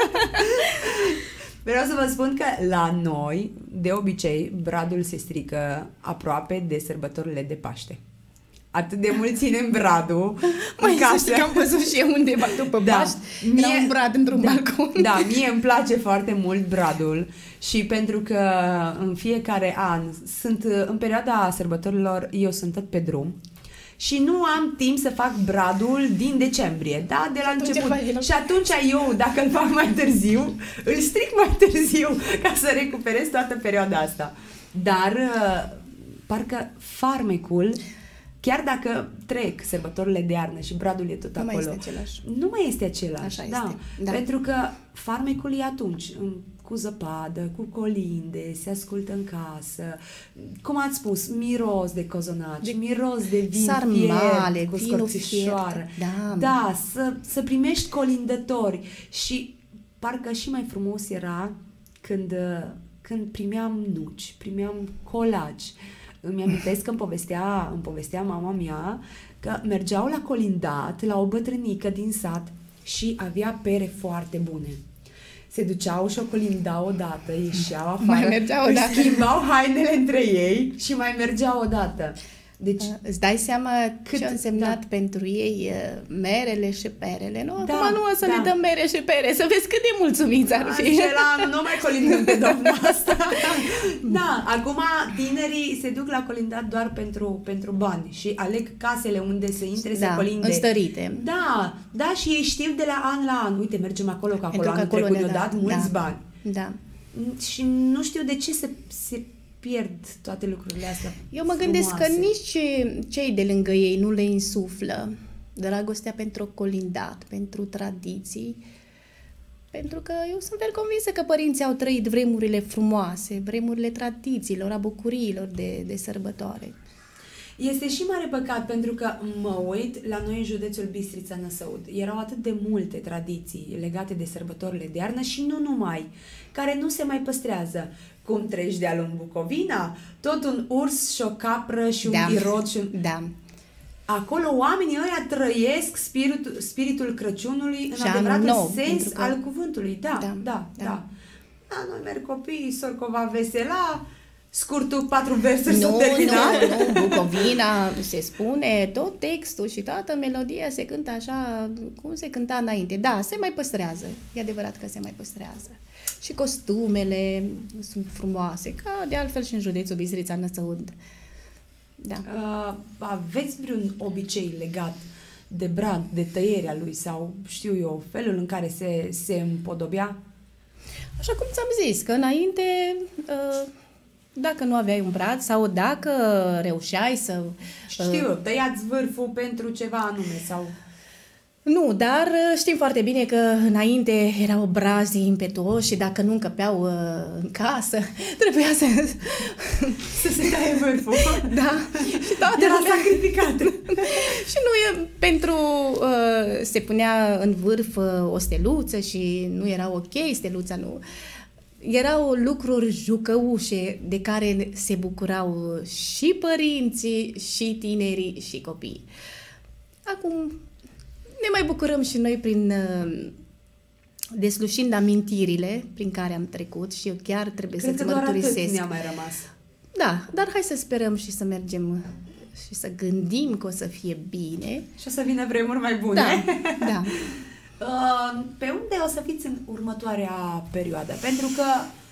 Vreau să vă spun că la noi, de obicei, bradul se strică aproape de sărbătorile de Paște. Atât de mult ținem bradul Mai în casă. să că am văzut și eu undeva după da. Paști, mie, era un brad într-un da, balcon. Da, mie îmi place foarte mult bradul și pentru că în fiecare an sunt, în perioada sărbătorilor, eu sunt tot pe drum și nu am timp să fac bradul din decembrie, da, de la început. Și atunci eu, dacă îl fac mai târziu, îl stric mai târziu ca să recuperez toată perioada asta. Dar parcă farmecul, chiar dacă trec sărbătorile de iarnă și bradul e tot nu acolo, mai este același. Nu mai este același. Așa da. este. Da. Pentru că farmecul e atunci, cu zăpadă, cu colinde, se ascultă în casă, cum ați spus, miros de cozonaci, de miros de vin sarmale, fiert, cu scorțișoară. Da, da să, să primești colindători și parcă și mai frumos era când, când primeam nuci, primeam colaci. Îmi amintesc că îmi povestea, îmi povestea mama mea că mergeau la colindat la o bătrânică din sat și avea pere foarte bune. Se duceau și o colindau odată, ieșeau afară, mai mergeau odată, schimbau hainele între ei și mai mergeau odată. Deci, îți dai seama cât a însemnat da. pentru ei merele și perele, nu? Da, acum nu o să da. le dăm mere și pere, să vezi cât de mulțumiți ar fi. Acela, nu mai colindăm pe doamna asta. Da, acum tinerii se duc la colindat doar pentru, pentru bani și aleg casele unde să intre da, să colinde. înstărite. Da, da, și ei știu de la an la an. Uite, mergem acolo, că acolo anul trecut ne-au dat mulți da, bani. Da. Și nu știu de ce se, se pierd toate lucrurile astea. Eu mă gândesc frumoase. Că nici cei de lângă ei nu le insuflă dragostea pentru colindat, pentru tradiții, pentru că eu sunt very convinsă că părinții au trăit vremurile frumoase, vremurile tradițiilor, a bucuriilor de, de sărbătoare. Este și mare păcat pentru că mă uit la noi în județul Bistrița-Năsăud. Erau atât de multe tradiții legate de sărbătorile de iarnă și nu numai, care nu se mai păstrează. Cum treci de-a în Bucovina, tot un urs și o capră și un Da. irod și un... Da. Acolo oamenii ăia trăiesc spiritul, spiritul Crăciunului în Și adevăratul anul nou, sens pentru că- al cuvântului. Da, da, Da, da. da. da. Da, noi merg copiii, sorcova vesela, scurtul patru versuri Nu, sunt terminate. nu, nu, Bucovina se spune, tot textul și toată melodia se cântă așa cum se cânta înainte. Da, se mai păstrează, e adevărat că se mai păstrează. Și costumele sunt frumoase, ca de altfel și în județul Bistrița-Năsăud. Da. Uh, aveți vreun obicei legat de brad, de tăierea lui sau, știu eu, felul în care se, se împodobea? Așa cum ți-am zis, că înainte, uh, dacă nu aveai un brad sau dacă reușeai să... Știu eu, tăiați vârful pentru ceva anume sau... Nu, dar uh, știm foarte bine că înainte erau brazii impetuoși și dacă nu încăpeau uh, în casă, trebuia să... Să se taie vârful. Da, și toate Era lumea- sacrificat. Și nu e pentru... Uh, se punea în vârf uh, o steluță și nu era ok steluța, nu... Erau lucruri jucăușe de care se bucurau și părinții, și tinerii, și copiii. Acum ne mai bucurăm și noi prin uh, deslușind amintirile prin care am trecut și eu chiar trebuie Cred să-ți că doar atât mărturisesc. ne-a mai rămas. Da, dar hai să sperăm și să mergem și să gândim că o să fie bine. Și o să vină vremuri mai bune. Da, da. Uh, Pe unde o să fiți în următoarea perioadă? Pentru că,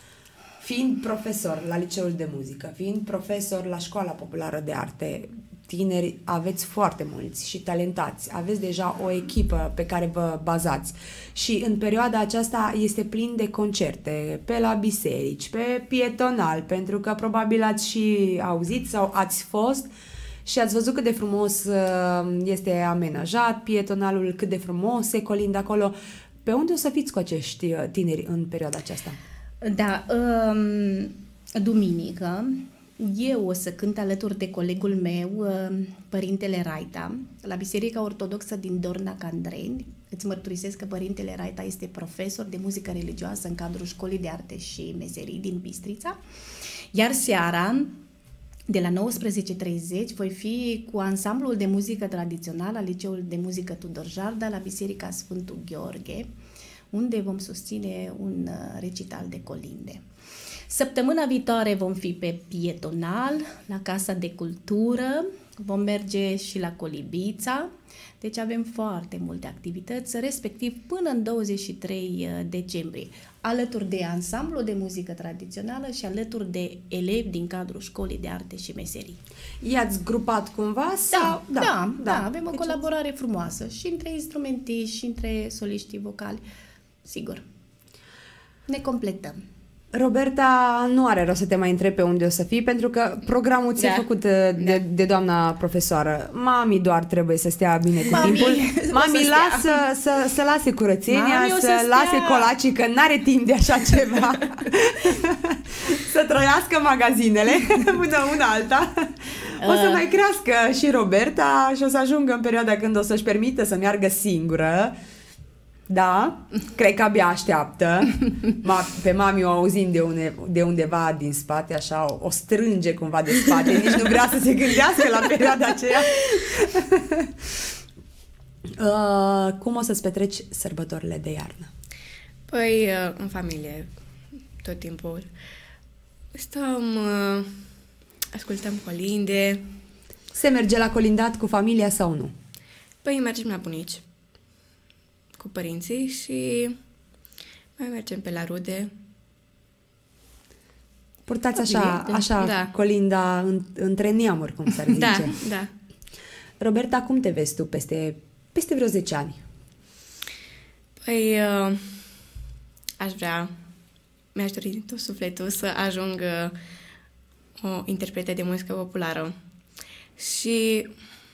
fiind profesor la Liceul de Muzică, fiind profesor la Școala Populară de Arte, tineri aveți foarte mulți și talentați, aveți deja o echipă pe care vă bazați și în perioada aceasta este plin de concerte pe la biserici, pe pietonal, pentru că probabil ați și auzit sau ați fost și ați văzut cât de frumos uh, este amenajat pietonalul, cât de frumos se colindă acolo. Pe unde o să fiți cu acești uh, tineri în perioada aceasta? Da, um, duminică eu o să cânt alături de colegul meu, uh, Părintele Raita, la Biserica Ortodoxă din Dorna Candreni. Îți mărturisesc că Părintele Raita este profesor de muzică religioasă în cadrul Școlii de Arte și Meserii din Bistrița. Iar seara, de la nouăsprezece și treizeci, voi fi cu ansamblul de muzică tradițională al Liceului de Muzică Tudor Jarda la Biserica Sfântul Gheorghe, unde vom susține un uh, recital de colinde. Săptămâna viitoare vom fi pe pietonal, la Casa de Cultură, vom merge și la Colibița, deci avem foarte multe activități, respectiv până în douăzeci și trei decembrie, alături de ansamblu de muzică tradițională și alături de elevi din cadrul Școlii de Arte și Meserii. I-ați grupat cumva? Da, Sau? da, da, da, avem o Deci colaborare frumoasă și între instrumentiști și între soliștii vocali, sigur. Ne completăm. Roberta, nu are rost să te mai întreb pe unde o să fii, pentru că programul ți-e Da. făcut de, de, de doamna profesoară. Mami doar trebuie să stea bine cu Mami, timpul. o Mami, să lasă să, să lase curățenia, Mami, o să, să stea. lase colacii, că n-are timp de așa ceva. Să trăiască magazinele până una alta. O să mai crească și Roberta și o să ajungă în perioada când o să-și permită să meargă singură. Da, cred că abia așteaptă. Ma, pe mami o auzim de, une, de undeva din spate, așa, o, o strânge cumva de spate, nici nu vrea să se gândească la perioada aceea. Uh, cum o să-ți petreci sărbătorile de iarnă? Păi, uh, în familie, tot timpul. Stăm, uh, ascultăm colinde. Se merge la colindat cu familia sau nu? Păi, mergem la bunici cu părinții și mai mergem pe la rude. Purtați așa, așa Da. colinda în, între neamuri, cum s-ar zice. Da, da. Roberta, cum te vezi tu peste, peste vreo zece ani? Păi, uh, aș vrea, mi-aș dori din tot sufletul să ajung uh, o interpretă de muzică populară și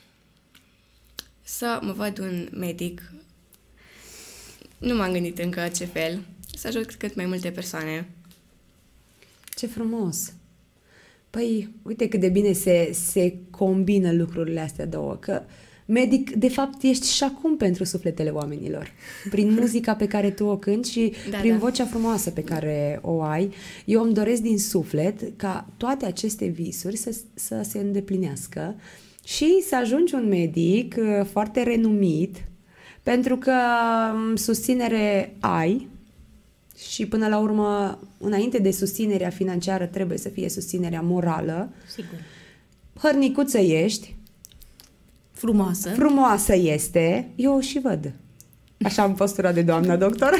să mă văd un medic. Nu m-am gândit încă ce fel. Să ajut cât mai multe persoane. Ce frumos! Păi, uite cât de bine se, se combină lucrurile astea două, că medic, de fapt, ești și acum pentru sufletele oamenilor. Prin muzica pe care tu o cânti și Da, prin da. vocea frumoasă pe care o ai, eu îmi doresc din suflet ca toate aceste visuri să, să se îndeplinească și să ajungi un medic uh, foarte renumit, pentru că um, susținere ai și până la urmă, înainte de susținerea financiară, trebuie să fie susținerea morală. Sigur. Hărnicuță ești, Frumoasă. frumoasă este, eu o și văd. Așa am postura de doamna doctor.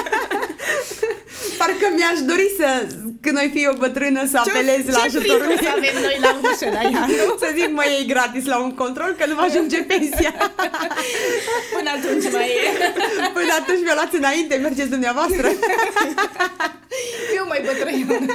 Parcă mi-aș dori să, când oi fi o bătrână, să apelez la ajutorul. Ce să avem noi la ușă, la ea, nu? Să zic, mă iei gratis la un control, că nu mă ajunge pensia. Până atunci mai e. Până atunci mi-o luați înainte, mergeți dumneavoastră. Eu mai bătrân.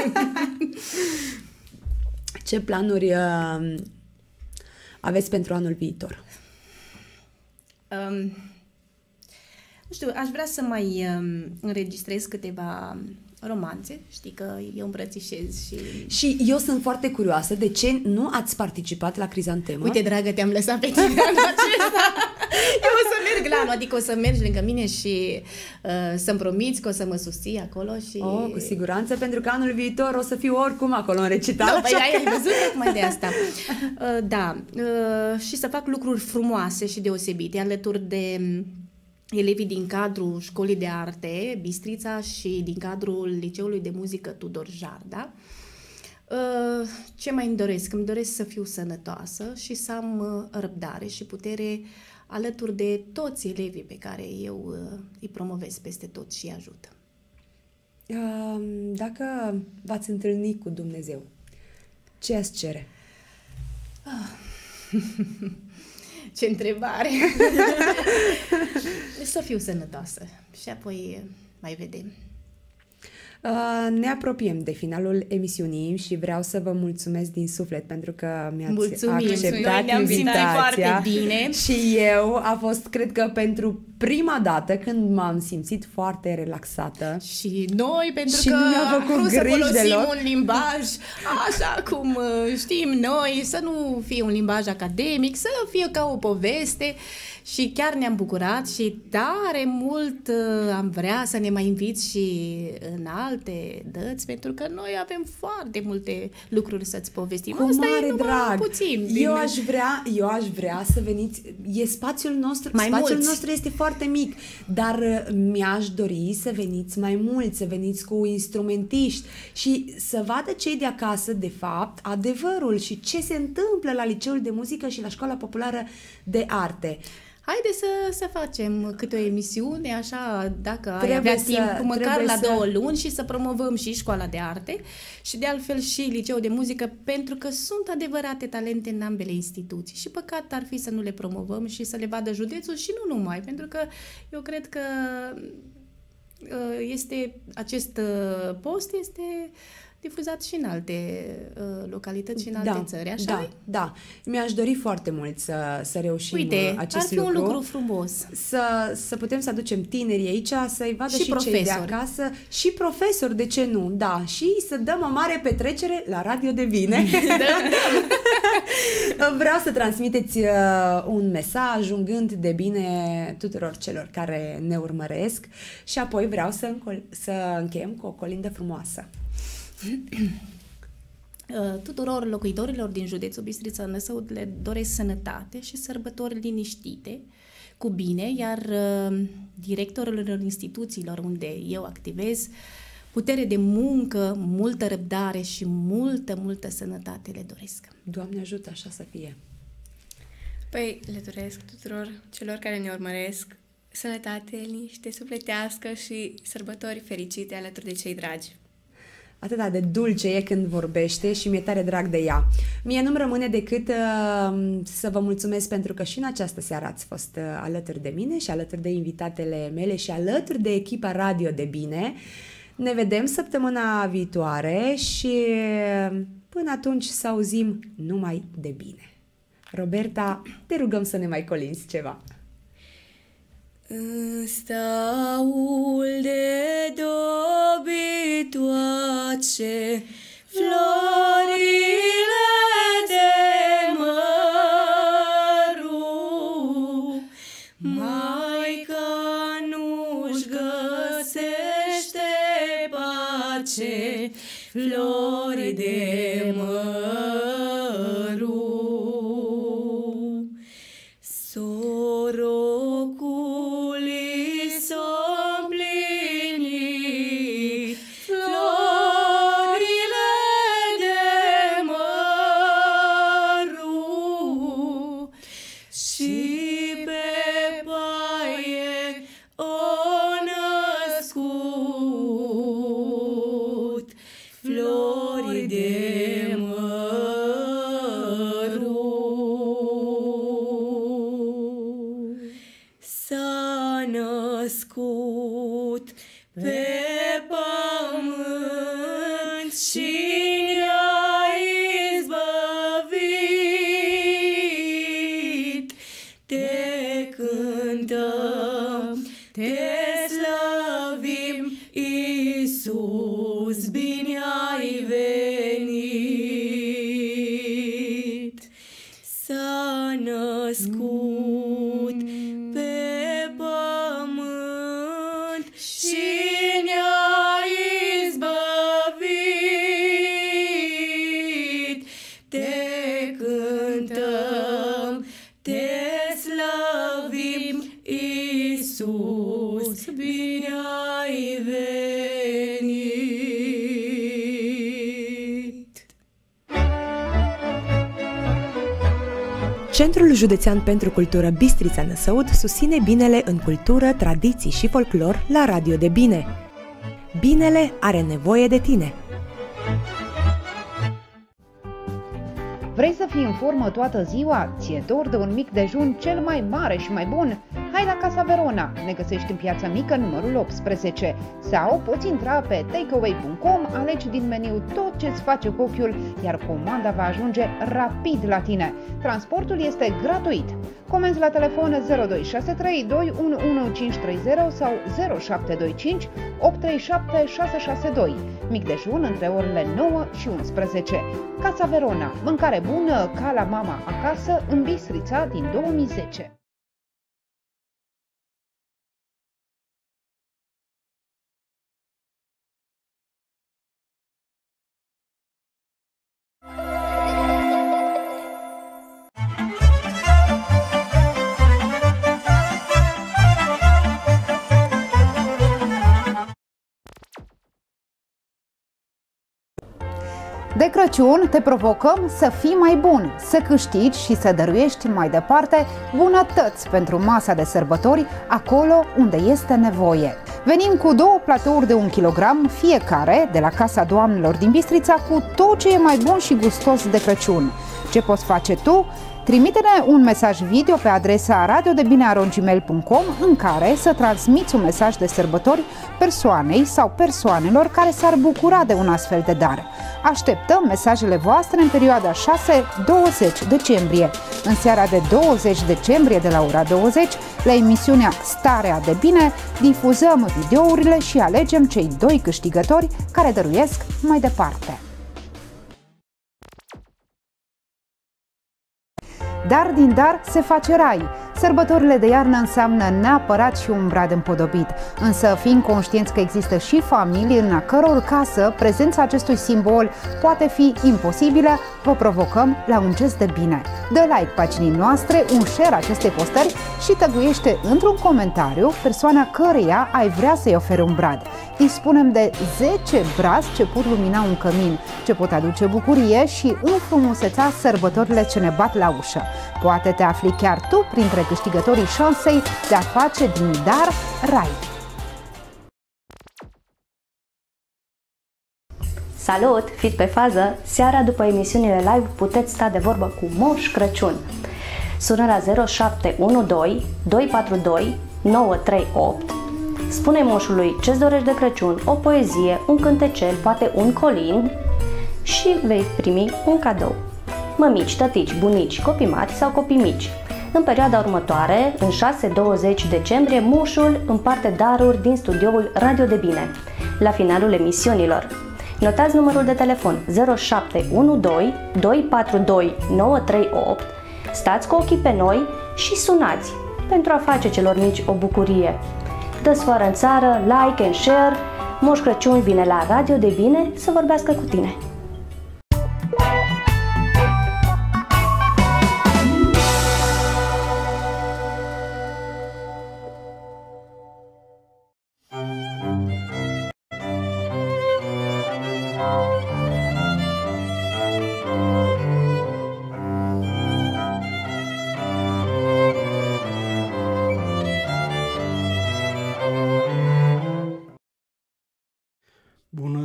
Ce planuri uh, aveți pentru anul viitor? Um, nu știu, aș vrea să mai um, înregistrez câteva romanțe. Știi că eu îmbrățișez și... Și eu sunt foarte curioasă de ce nu ați participat la Crizantemă. Uite, dragă, te-am lăsat pe tine anul acesta. Eu o să merg la anul, adică o să mergi lângă mine și uh, să-mi promiți că o să mă susții acolo și... Oh, cu siguranță, pentru că anul viitor o să fiu oricum acolo în recital. Da, așa păi că- ai văzut tocmai de asta. Uh, da, uh, și să fac lucruri frumoase și deosebite alături de um, elevii din cadrul Școlii de Arte Bistrița și din cadrul Liceului de Muzică Tudor Jarda. Uh, ce mai îmi doresc? Îmi doresc să fiu sănătoasă și să am uh, răbdare și putere alături de toți elevii pe care eu uh, îi promovez peste tot și îi ajut. Uh, Dacă v-ați întâlni cu Dumnezeu, ce ați cere? Ce întrebare! Să fiu sănătoasă și apoi mai vedem. Uh, Ne apropiem de finalul emisiunii și vreau să vă mulțumesc din suflet pentru că mi-ați Mulțumim. acceptat Noi ne-am simțit invitația. foarte bine. Și eu a fost, cred că pentru prima dată când m-am simțit foarte relaxată. Și noi, pentru Și că nu mi-a făcut am vrut să griji folosim deloc. un limbaj așa cum uh, știm noi, să nu fie un limbaj academic, să fie ca o poveste și chiar ne-am bucurat și tare mult uh, am vrea să ne mai inviți și în alte dăți, pentru că noi avem foarte multe lucruri să-ți povestim. Cu Asta mare e numai drag. puțin. din- Eu aș vrea, eu aș vrea să veniți. E spațiul nostru, Mai spațiul mulți. nostru este foarte mic, dar uh, mi-aș dori să veniți mai mulți, să veniți cu instrumentiști și să vadă cei de acasă, de fapt, adevărul și ce se întâmplă la Liceul de Muzică și la Școala Populară de Arte. Haide să, să facem câte o emisiune, așa, dacă ai Trebuie avea să- timp, măcar trebuie la să- două luni și să promovăm și Școala de Arte și de altfel și Liceul de Muzică, pentru că sunt adevărate talente în ambele instituții și păcat ar fi să nu le promovăm și să le vadă județul și nu numai, pentru că eu cred că uh, este acest uh, post este difuzat și în alte uh, localități și în alte țări, așa? da, da. Mi-aș dori foarte mult să, să reușim Uite, uh, acest ar fi lucru. un lucru frumos. Să, să putem să aducem tinerii aici, să-i vadă Și și, cei de profesori. acasă, și profesori, de ce nu, da, și să dăm o mare petrecere la Radio de Bine. Vreau să transmiteți uh, un mesaj, un gând de bine tuturor celor care ne urmăresc și apoi vreau să, încol- să încheiem cu o colindă frumoasă. Tuturor locuitorilor din județul Bistrița Năsăud le doresc sănătate și sărbători liniștite, cu bine, iar uh, directorilor instituțiilor unde eu activez, putere de muncă, multă răbdare și multă, multă sănătate le doresc. Doamne ajută, așa să fie. Păi, le doresc tuturor celor care ne urmăresc sănătate, liniște sufletească și sărbători fericite alături de cei dragi. Atât de dulce e când vorbește și mi-e tare drag de ea. Mie nu-mi rămâne decât uh, să vă mulțumesc pentru că și în această seară ați fost uh, alături de mine și alături de invitatele mele și alături de echipa Radio de Bine. Ne vedem săptămâna viitoare și uh, până atunci să auzim numai de bine. Roberta, te rugăm să ne mai colinzi ceva. În staul de dobitoace, florile măru, sorocului s-o împlinit, florile de măru și pe paie o născut, flori de măru. S-a născut pe pământ și ne-a izbăvit. Te cântăm, te slăvim, Iisus, bine ai venit. S-a născut pe pământ și ne-a izbăvit. Te cântăm, te slăvim, Iisus, bine ai venit. Centrul Județean pentru Cultură Bistrița Năsăud susține binele în cultură, tradiții și folclor la Radio de Bine. Binele are nevoie de tine! Vrei să fii în formă toată ziua? Ți-e dor de un mic dejun cel mai mare și mai bun? Hai la Casa Verona! Ne găsești în Piața Mică, numărul optsprezece. Sau poți intra pe takeaway punct com, alegi din meniu tot ce-ți face cu ochiul, iar comanda va ajunge rapid la tine. Transportul este gratuit. Comenzi la telefon zero doi șase trei doi unu unu cinci trei zero sau zero șapte doi cinci opt trei șapte șase șase doi. Mic dejun între orele nouă și unsprezece. Casa Verona, mâncare bună ca la mama acasă, în Bistrița din două mii zece. De Crăciun te provocăm să fii mai bun, să câștigi și să dăruiești mai departe bunătăți pentru masa de sărbători acolo unde este nevoie. Venim cu două platouri de un kilogram fiecare de la Casa Doamnelor din Bistrița cu tot ce e mai bun și gustos de Crăciun. Ce poți face tu? Trimite-ne un mesaj video pe adresa radio de bine arond gmail punct com în care să transmiți un mesaj de sărbători persoanei sau persoanelor care s-ar bucura de un astfel de dar. Așteptăm mesajele voastre în perioada șase douăzeci decembrie. În seara de douăzeci decembrie de la ora douăzeci, la emisiunea Starea de Bine, difuzăm videourile și alegem cei doi câștigători care dăruiesc mai departe. Dar din dar se face rai. Sărbătorile de iarnă înseamnă neapărat și un brad împodobit, însă fiind conștienți că există și familii în a căror casă prezența acestui simbol poate fi imposibilă, vă provocăm la un gest de bine. Dă like paginii noastre, un share acestei postări și tăguiește într-un comentariu persoana căreia ai vrea să-i ofere un brad. Dispunem de zece brazi ce pot lumina un cămin, ce pot aduce bucurie și înfrumuseța sărbătorile ce ne bat la ușă. Poate te afli chiar tu printre câștigătorii șansei de a face din dar rai. Salut! Fiți pe fază! Seara după emisiunile live puteți sta de vorbă cu Moș Crăciun. Sună la zero șapte unu doi doi patru doi nouă trei opt. Spune moșului ce-ți dorești de Crăciun, o poezie, un cântecel, poate un colind și vei primi un cadou. Mămici, tătici, bunici, copii mari sau copii mici. În perioada următoare, în șase douăzeci decembrie, moșul împarte daruri din studioul Radio de Bine, la finalul emisiunilor. Notați numărul de telefon zero șapte unu doi doi patru doi nouă trei opt, stați cu ochii pe noi și sunați pentru a face celor mici o bucurie. Dă sfoară în țară, like and share, Moș Crăciun vine la Radio de Bine să vorbească cu tine.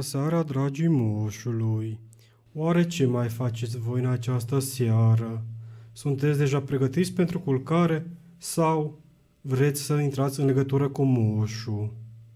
seara, dragii moșului! Oare ce mai faceți voi în această seară? Sunteți deja pregătiți pentru culcare sau vreți să intrați în legătură cu moșul?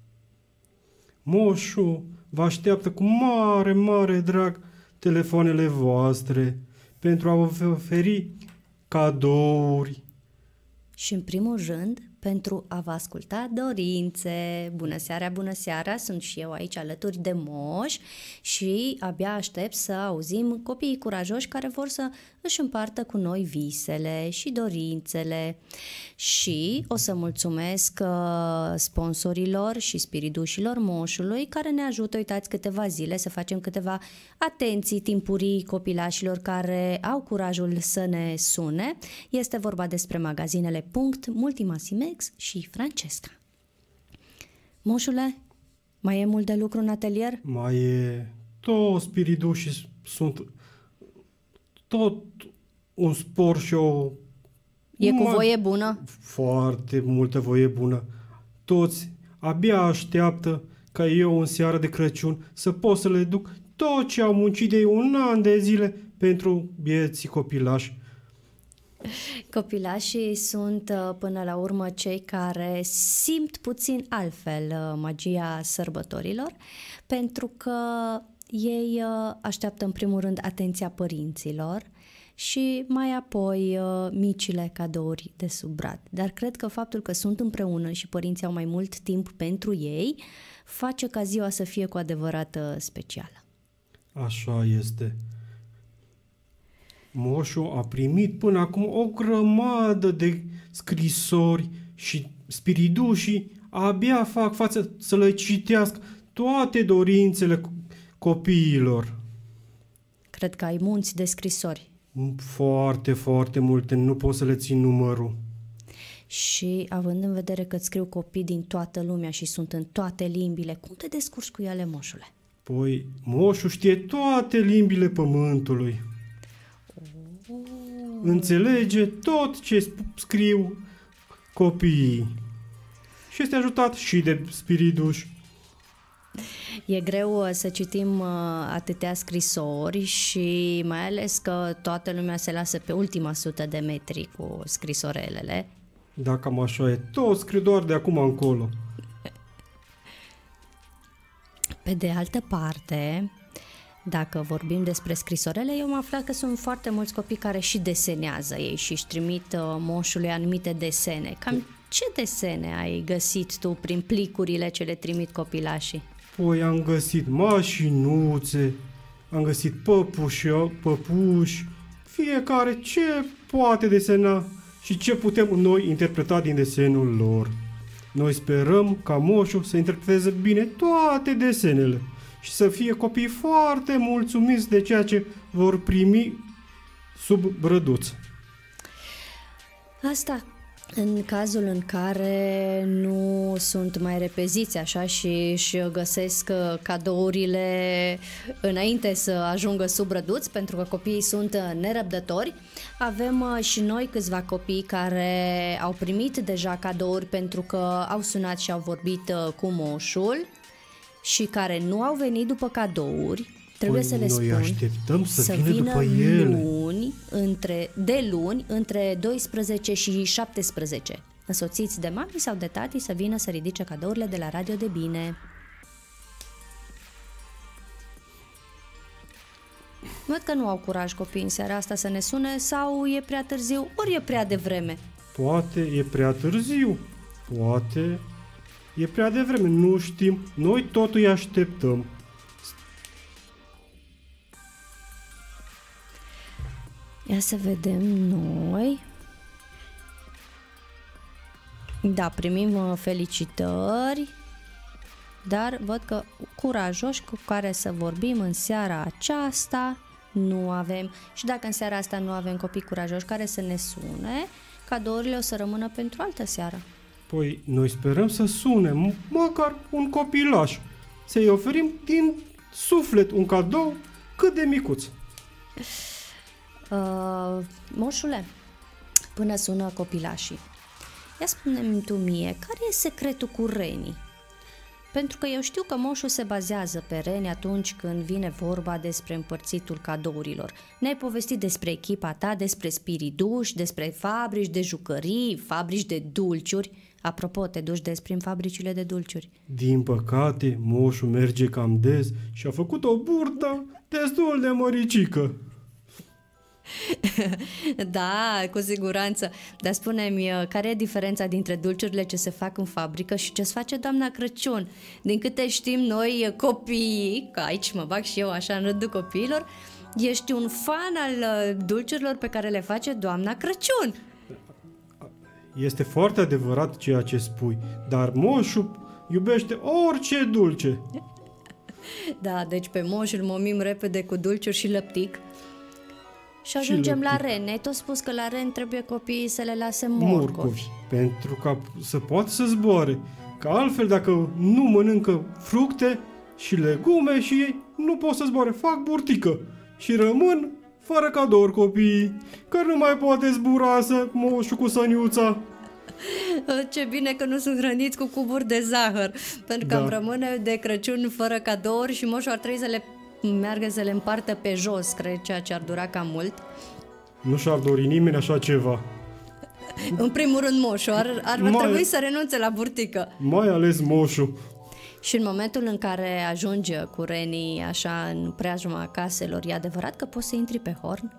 Moșul vă așteaptă cu mare, mare drag telefoanele voastre pentru a vă oferi cadouri. Și în primul rând, pentru a vă asculta dorințe. Bună seara, bună seara, sunt și eu aici alături de moș și abia aștept să auzim copiii curajoși care vor să își împartă cu noi visele și dorințele. Și o să mulțumesc uh, sponsorilor și spiridușilor moșului care ne ajută, uitați, câteva zile să facem câteva atenții timpurii copilașilor care au curajul să ne sune. Este vorba despre magazinele Punct, Multimasimex și Francesca. Moșule, mai e mult de lucru în atelier? Mai e... Toți spiridușii sunt... Tot un spor și o... E cu mai... voie bună? Foarte multă voie bună. Toți abia așteaptă ca eu în seara de Crăciun să pot să le duc tot ce au muncit de un an de zile pentru bieții copilași. Copilașii sunt până la urmă cei care simt puțin altfel magia sărbătorilor, pentru că ei așteaptă în primul rând atenția părinților și mai apoi micile cadouri de sub brad. Dar cred că faptul că sunt împreună și părinții au mai mult timp pentru ei face ca ziua să fie cu adevărat specială. Așa este. Moșul a primit până acum o grămadă de scrisori și spiridușii abia fac față să le citească toate dorințele copiilor. Cred că ai munți de scrisori. Foarte, foarte multe, nu pot să le țin numărul. Și având în vedere că îți scriu copii din toată lumea și sunt în toate limbile, cum te descurci cu ele, moșule? Păi, moșul știe toate limbile pământului. Înțelege tot ce scriu copiii. Și este ajutat și de spiriduși. E greu să citim atâtea scrisori și mai ales că toată lumea se lasă pe ultima sută de metri cu scrisorelele. Da, cam așa e. Toți scriu doar de acum încolo. Pe de altă parte, dacă vorbim despre scrisorele, eu am aflat că sunt foarte mulți copii care și desenează ei și își trimit moșului anumite desene. Cam ce desene ai găsit tu prin plicurile ce le trimit copilașii? Păi am găsit mașinuțe, am găsit păpuși, păpuși, fiecare ce poate desena și ce putem noi interpreta din desenul lor. Noi sperăm ca moșul să interpreteze bine toate desenele și să fie copii foarte mulțumiți de ceea ce vor primi sub brăduț. Asta în cazul în care nu sunt mai repeziți așa și își găsesc cadourile înainte să ajungă sub brăduț, pentru că copiii sunt nerăbdători. Avem și noi câțiva copii care au primit deja cadouri pentru că au sunat și au vorbit cu moșul și care nu au venit după cadouri. Trebuie păi să le noi spun așteptăm să, să vină, vină după ele. luni, între, de luni, între doisprezece și șaptesprezece. Însoțiți de mami sau de tati să vină să ridice cadourile de la Radio de Bine. Văd că nu au curaj copiii în seara asta să ne sune, sau e prea târziu, ori e prea devreme. Poate e prea târziu, poate e prea devreme, nu știm. Noi totul îi așteptăm. Ia să vedem noi. Da, primim felicitări, dar văd că curajoși cu care să vorbim în seara aceasta nu avem. Și dacă în seara asta nu avem copii curajoși care să ne sune, cadourile o să rămână pentru altă seară. Păi noi sperăm să sune măcar un copilaș, să-i oferim din suflet un cadou cât de micuț. Uh, moșule, până sună copilașii, ia spune-mi tu mie, care e secretul cu renii? Pentru că eu știu că moșul se bazează pe reni atunci când vine vorba despre împărțitul cadourilor. Ne-ai povestit despre echipa ta, despre spiriduși, despre fabrici de jucării, fabrici de dulciuri. Apropo, te duci des prin fabricile de dulciuri? Din păcate, moșul merge cam des și a făcut o burtă destul de măricică. Da, cu siguranță. Dar spune-mi, care e diferența dintre dulciurile ce se fac în fabrică și ce se face doamna Crăciun? Din câte știm noi, copiii, că aici mă bag și eu așa în rândul copiilor, ești un fan al dulciurilor pe care le face doamna Crăciun. Este foarte adevărat ceea ce spui, dar moșul iubește orice dulce. Da, deci pe moș îl momim repede cu dulciuri și lăptic. Și ajungem și la ren. Ne-ai tot spus că la ren trebuie copiii să le lase morcovi. morcovi. Pentru ca să poată să zboare. Că altfel, dacă nu mănâncă fructe și legume și ei nu pot să zboare, fac burtică și rămân fără cadouri copiii, că nu mai poate zbura să moșul cu săniuța. Ce bine că nu sunt hrăniți cu cuburi de zahăr, pentru că da. Îmi rămâne de Crăciun fără cadouri și moșul ar trebui să le meargă să le împartă pe jos, cred, ceea ce ar dura cam mult. Nu și-ar dori nimeni așa ceva. În primul rând moșul, ar, ar mai, trebui să renunțe la burtică. Mai ales moșul. Și în momentul în care ajunge cu renii așa în preajma caselor, e adevărat că poți să intri pe horn?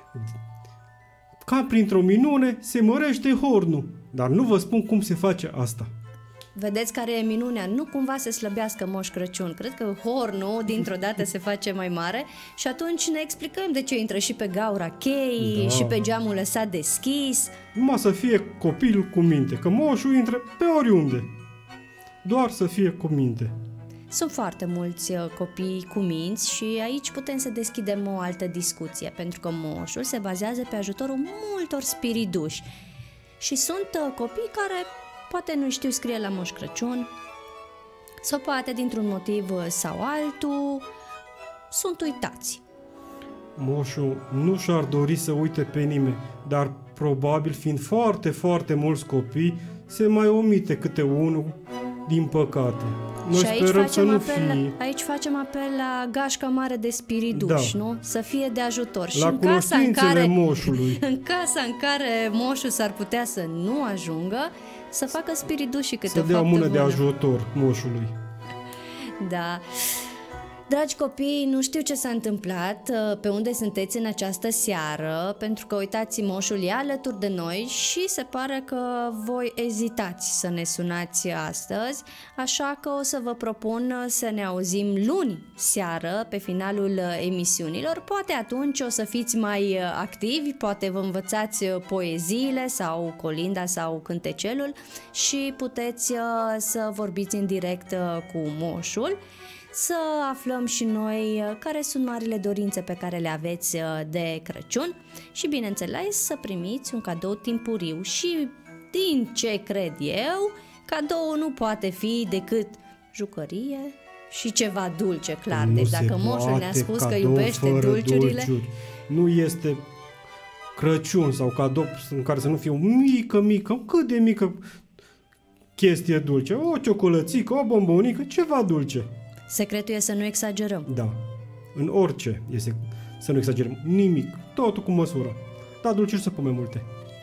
Ca printr-o minune se mărește hornul, dar nu vă spun cum se face asta. Vedeți care e minunea? Nu cumva să slăbească Moș Crăciun. Cred că hornul dintr-o dată se face mai mare și atunci ne explicăm de ce intră și pe gaura cheii, da. Și pe geamul lăsat deschis. Numai să fie copil cu minte, că moșul intră pe oriunde. Doar să fie cu minte. Sunt foarte mulți copii cu minți și aici putem să deschidem o altă discuție, pentru că moșul se bazează pe ajutorul multor spiriduși. Și sunt copii care poate nu știu scrie la Moș Crăciun sau poate dintr-un motiv sau altul sunt uitați. Moșul nu și-ar dori să uite pe nimeni, dar probabil fiind foarte, foarte mulți copii, se mai omite câte unul, din păcate. Noi și aici sperăm să nu apel, fie. Aici facem apel la gașca mare de spiriduși, da. Nu? Să fie de ajutor. La și în casa în care, moșului. În casa în care moșul s-ar putea să nu ajungă, să facă spiridușii câte să o dea o mână bună. de ajutor moșului. Da. Dragi copii, nu știu ce s-a întâmplat, pe unde sunteți în această seară, pentru că uitați, moșul e alături de noi și se pare că voi ezitați să ne sunați astăzi, așa că o să vă propun să ne auzim luni seară pe finalul emisiunilor. Poate atunci o să fiți mai activi, poate vă învățați poeziile sau colinda sau cântecelul și puteți să vorbiți în direct cu moșul, să aflăm și noi care sunt marile dorințe pe care le aveți de Crăciun și, bineînțeles, să primiți un cadou timpuriu. Și, din ce cred eu, cadoul nu poate fi decât jucărie și ceva dulce, clar. Nu deci dacă moșul ne-a spus că iubește dulciurile... Dulciuri. Nu este Crăciun sau cadou în care să nu fie o mică, mică, cât de mică chestie dulce. O ciocolățică, o bombonică, ceva dulce. Secretul e să nu exagerăm. Da. În orice este să nu exagerăm. Nimic. Totul cu măsură. Dar dulciuri să pune multe.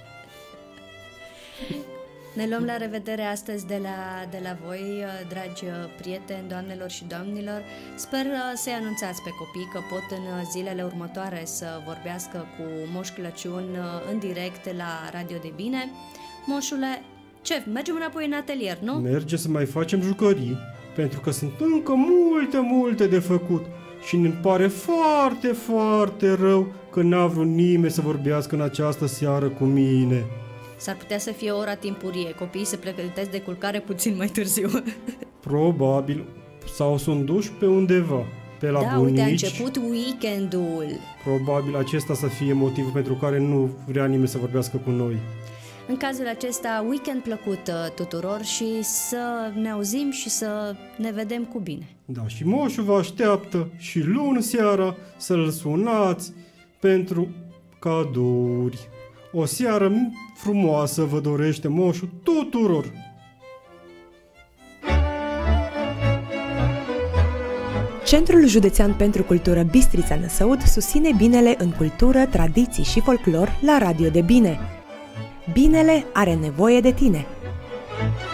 Ne luăm la revedere astăzi de la, de la voi, dragi prieteni, doamnelor și domnilor. Sper să-i anunțați pe copii că pot în zilele următoare să vorbească cu Moș Crăciun în direct la Radio de Bine. Moșule, ce? Mergem înapoi în atelier, nu? Mergem să mai facem jucării, pentru că sunt încă multe, multe de făcut și ne pare foarte, foarte rău că n-a vrut nimeni să vorbească în această seară cu mine. S-ar putea să fie ora timpurie, copiii se pregătesc de culcare puțin mai târziu. Probabil, sau sunt duși pe undeva, pe la da, bunici. Da, uite, a început weekendul. Probabil acesta să fie motivul pentru care nu vrea nimeni să vorbească cu noi. În cazul acesta, weekend plăcut tuturor și să ne auzim și să ne vedem cu bine. Da, și moșul vă așteaptă și luni seara să-l sunați pentru cadouri. O seară frumoasă vă dorește moșul tuturor! Centrul Județean pentru Cultură Bistrița Năsăud susține binele în cultură, tradiții și folclor la Radio de Bine. Binele are nevoie de tine!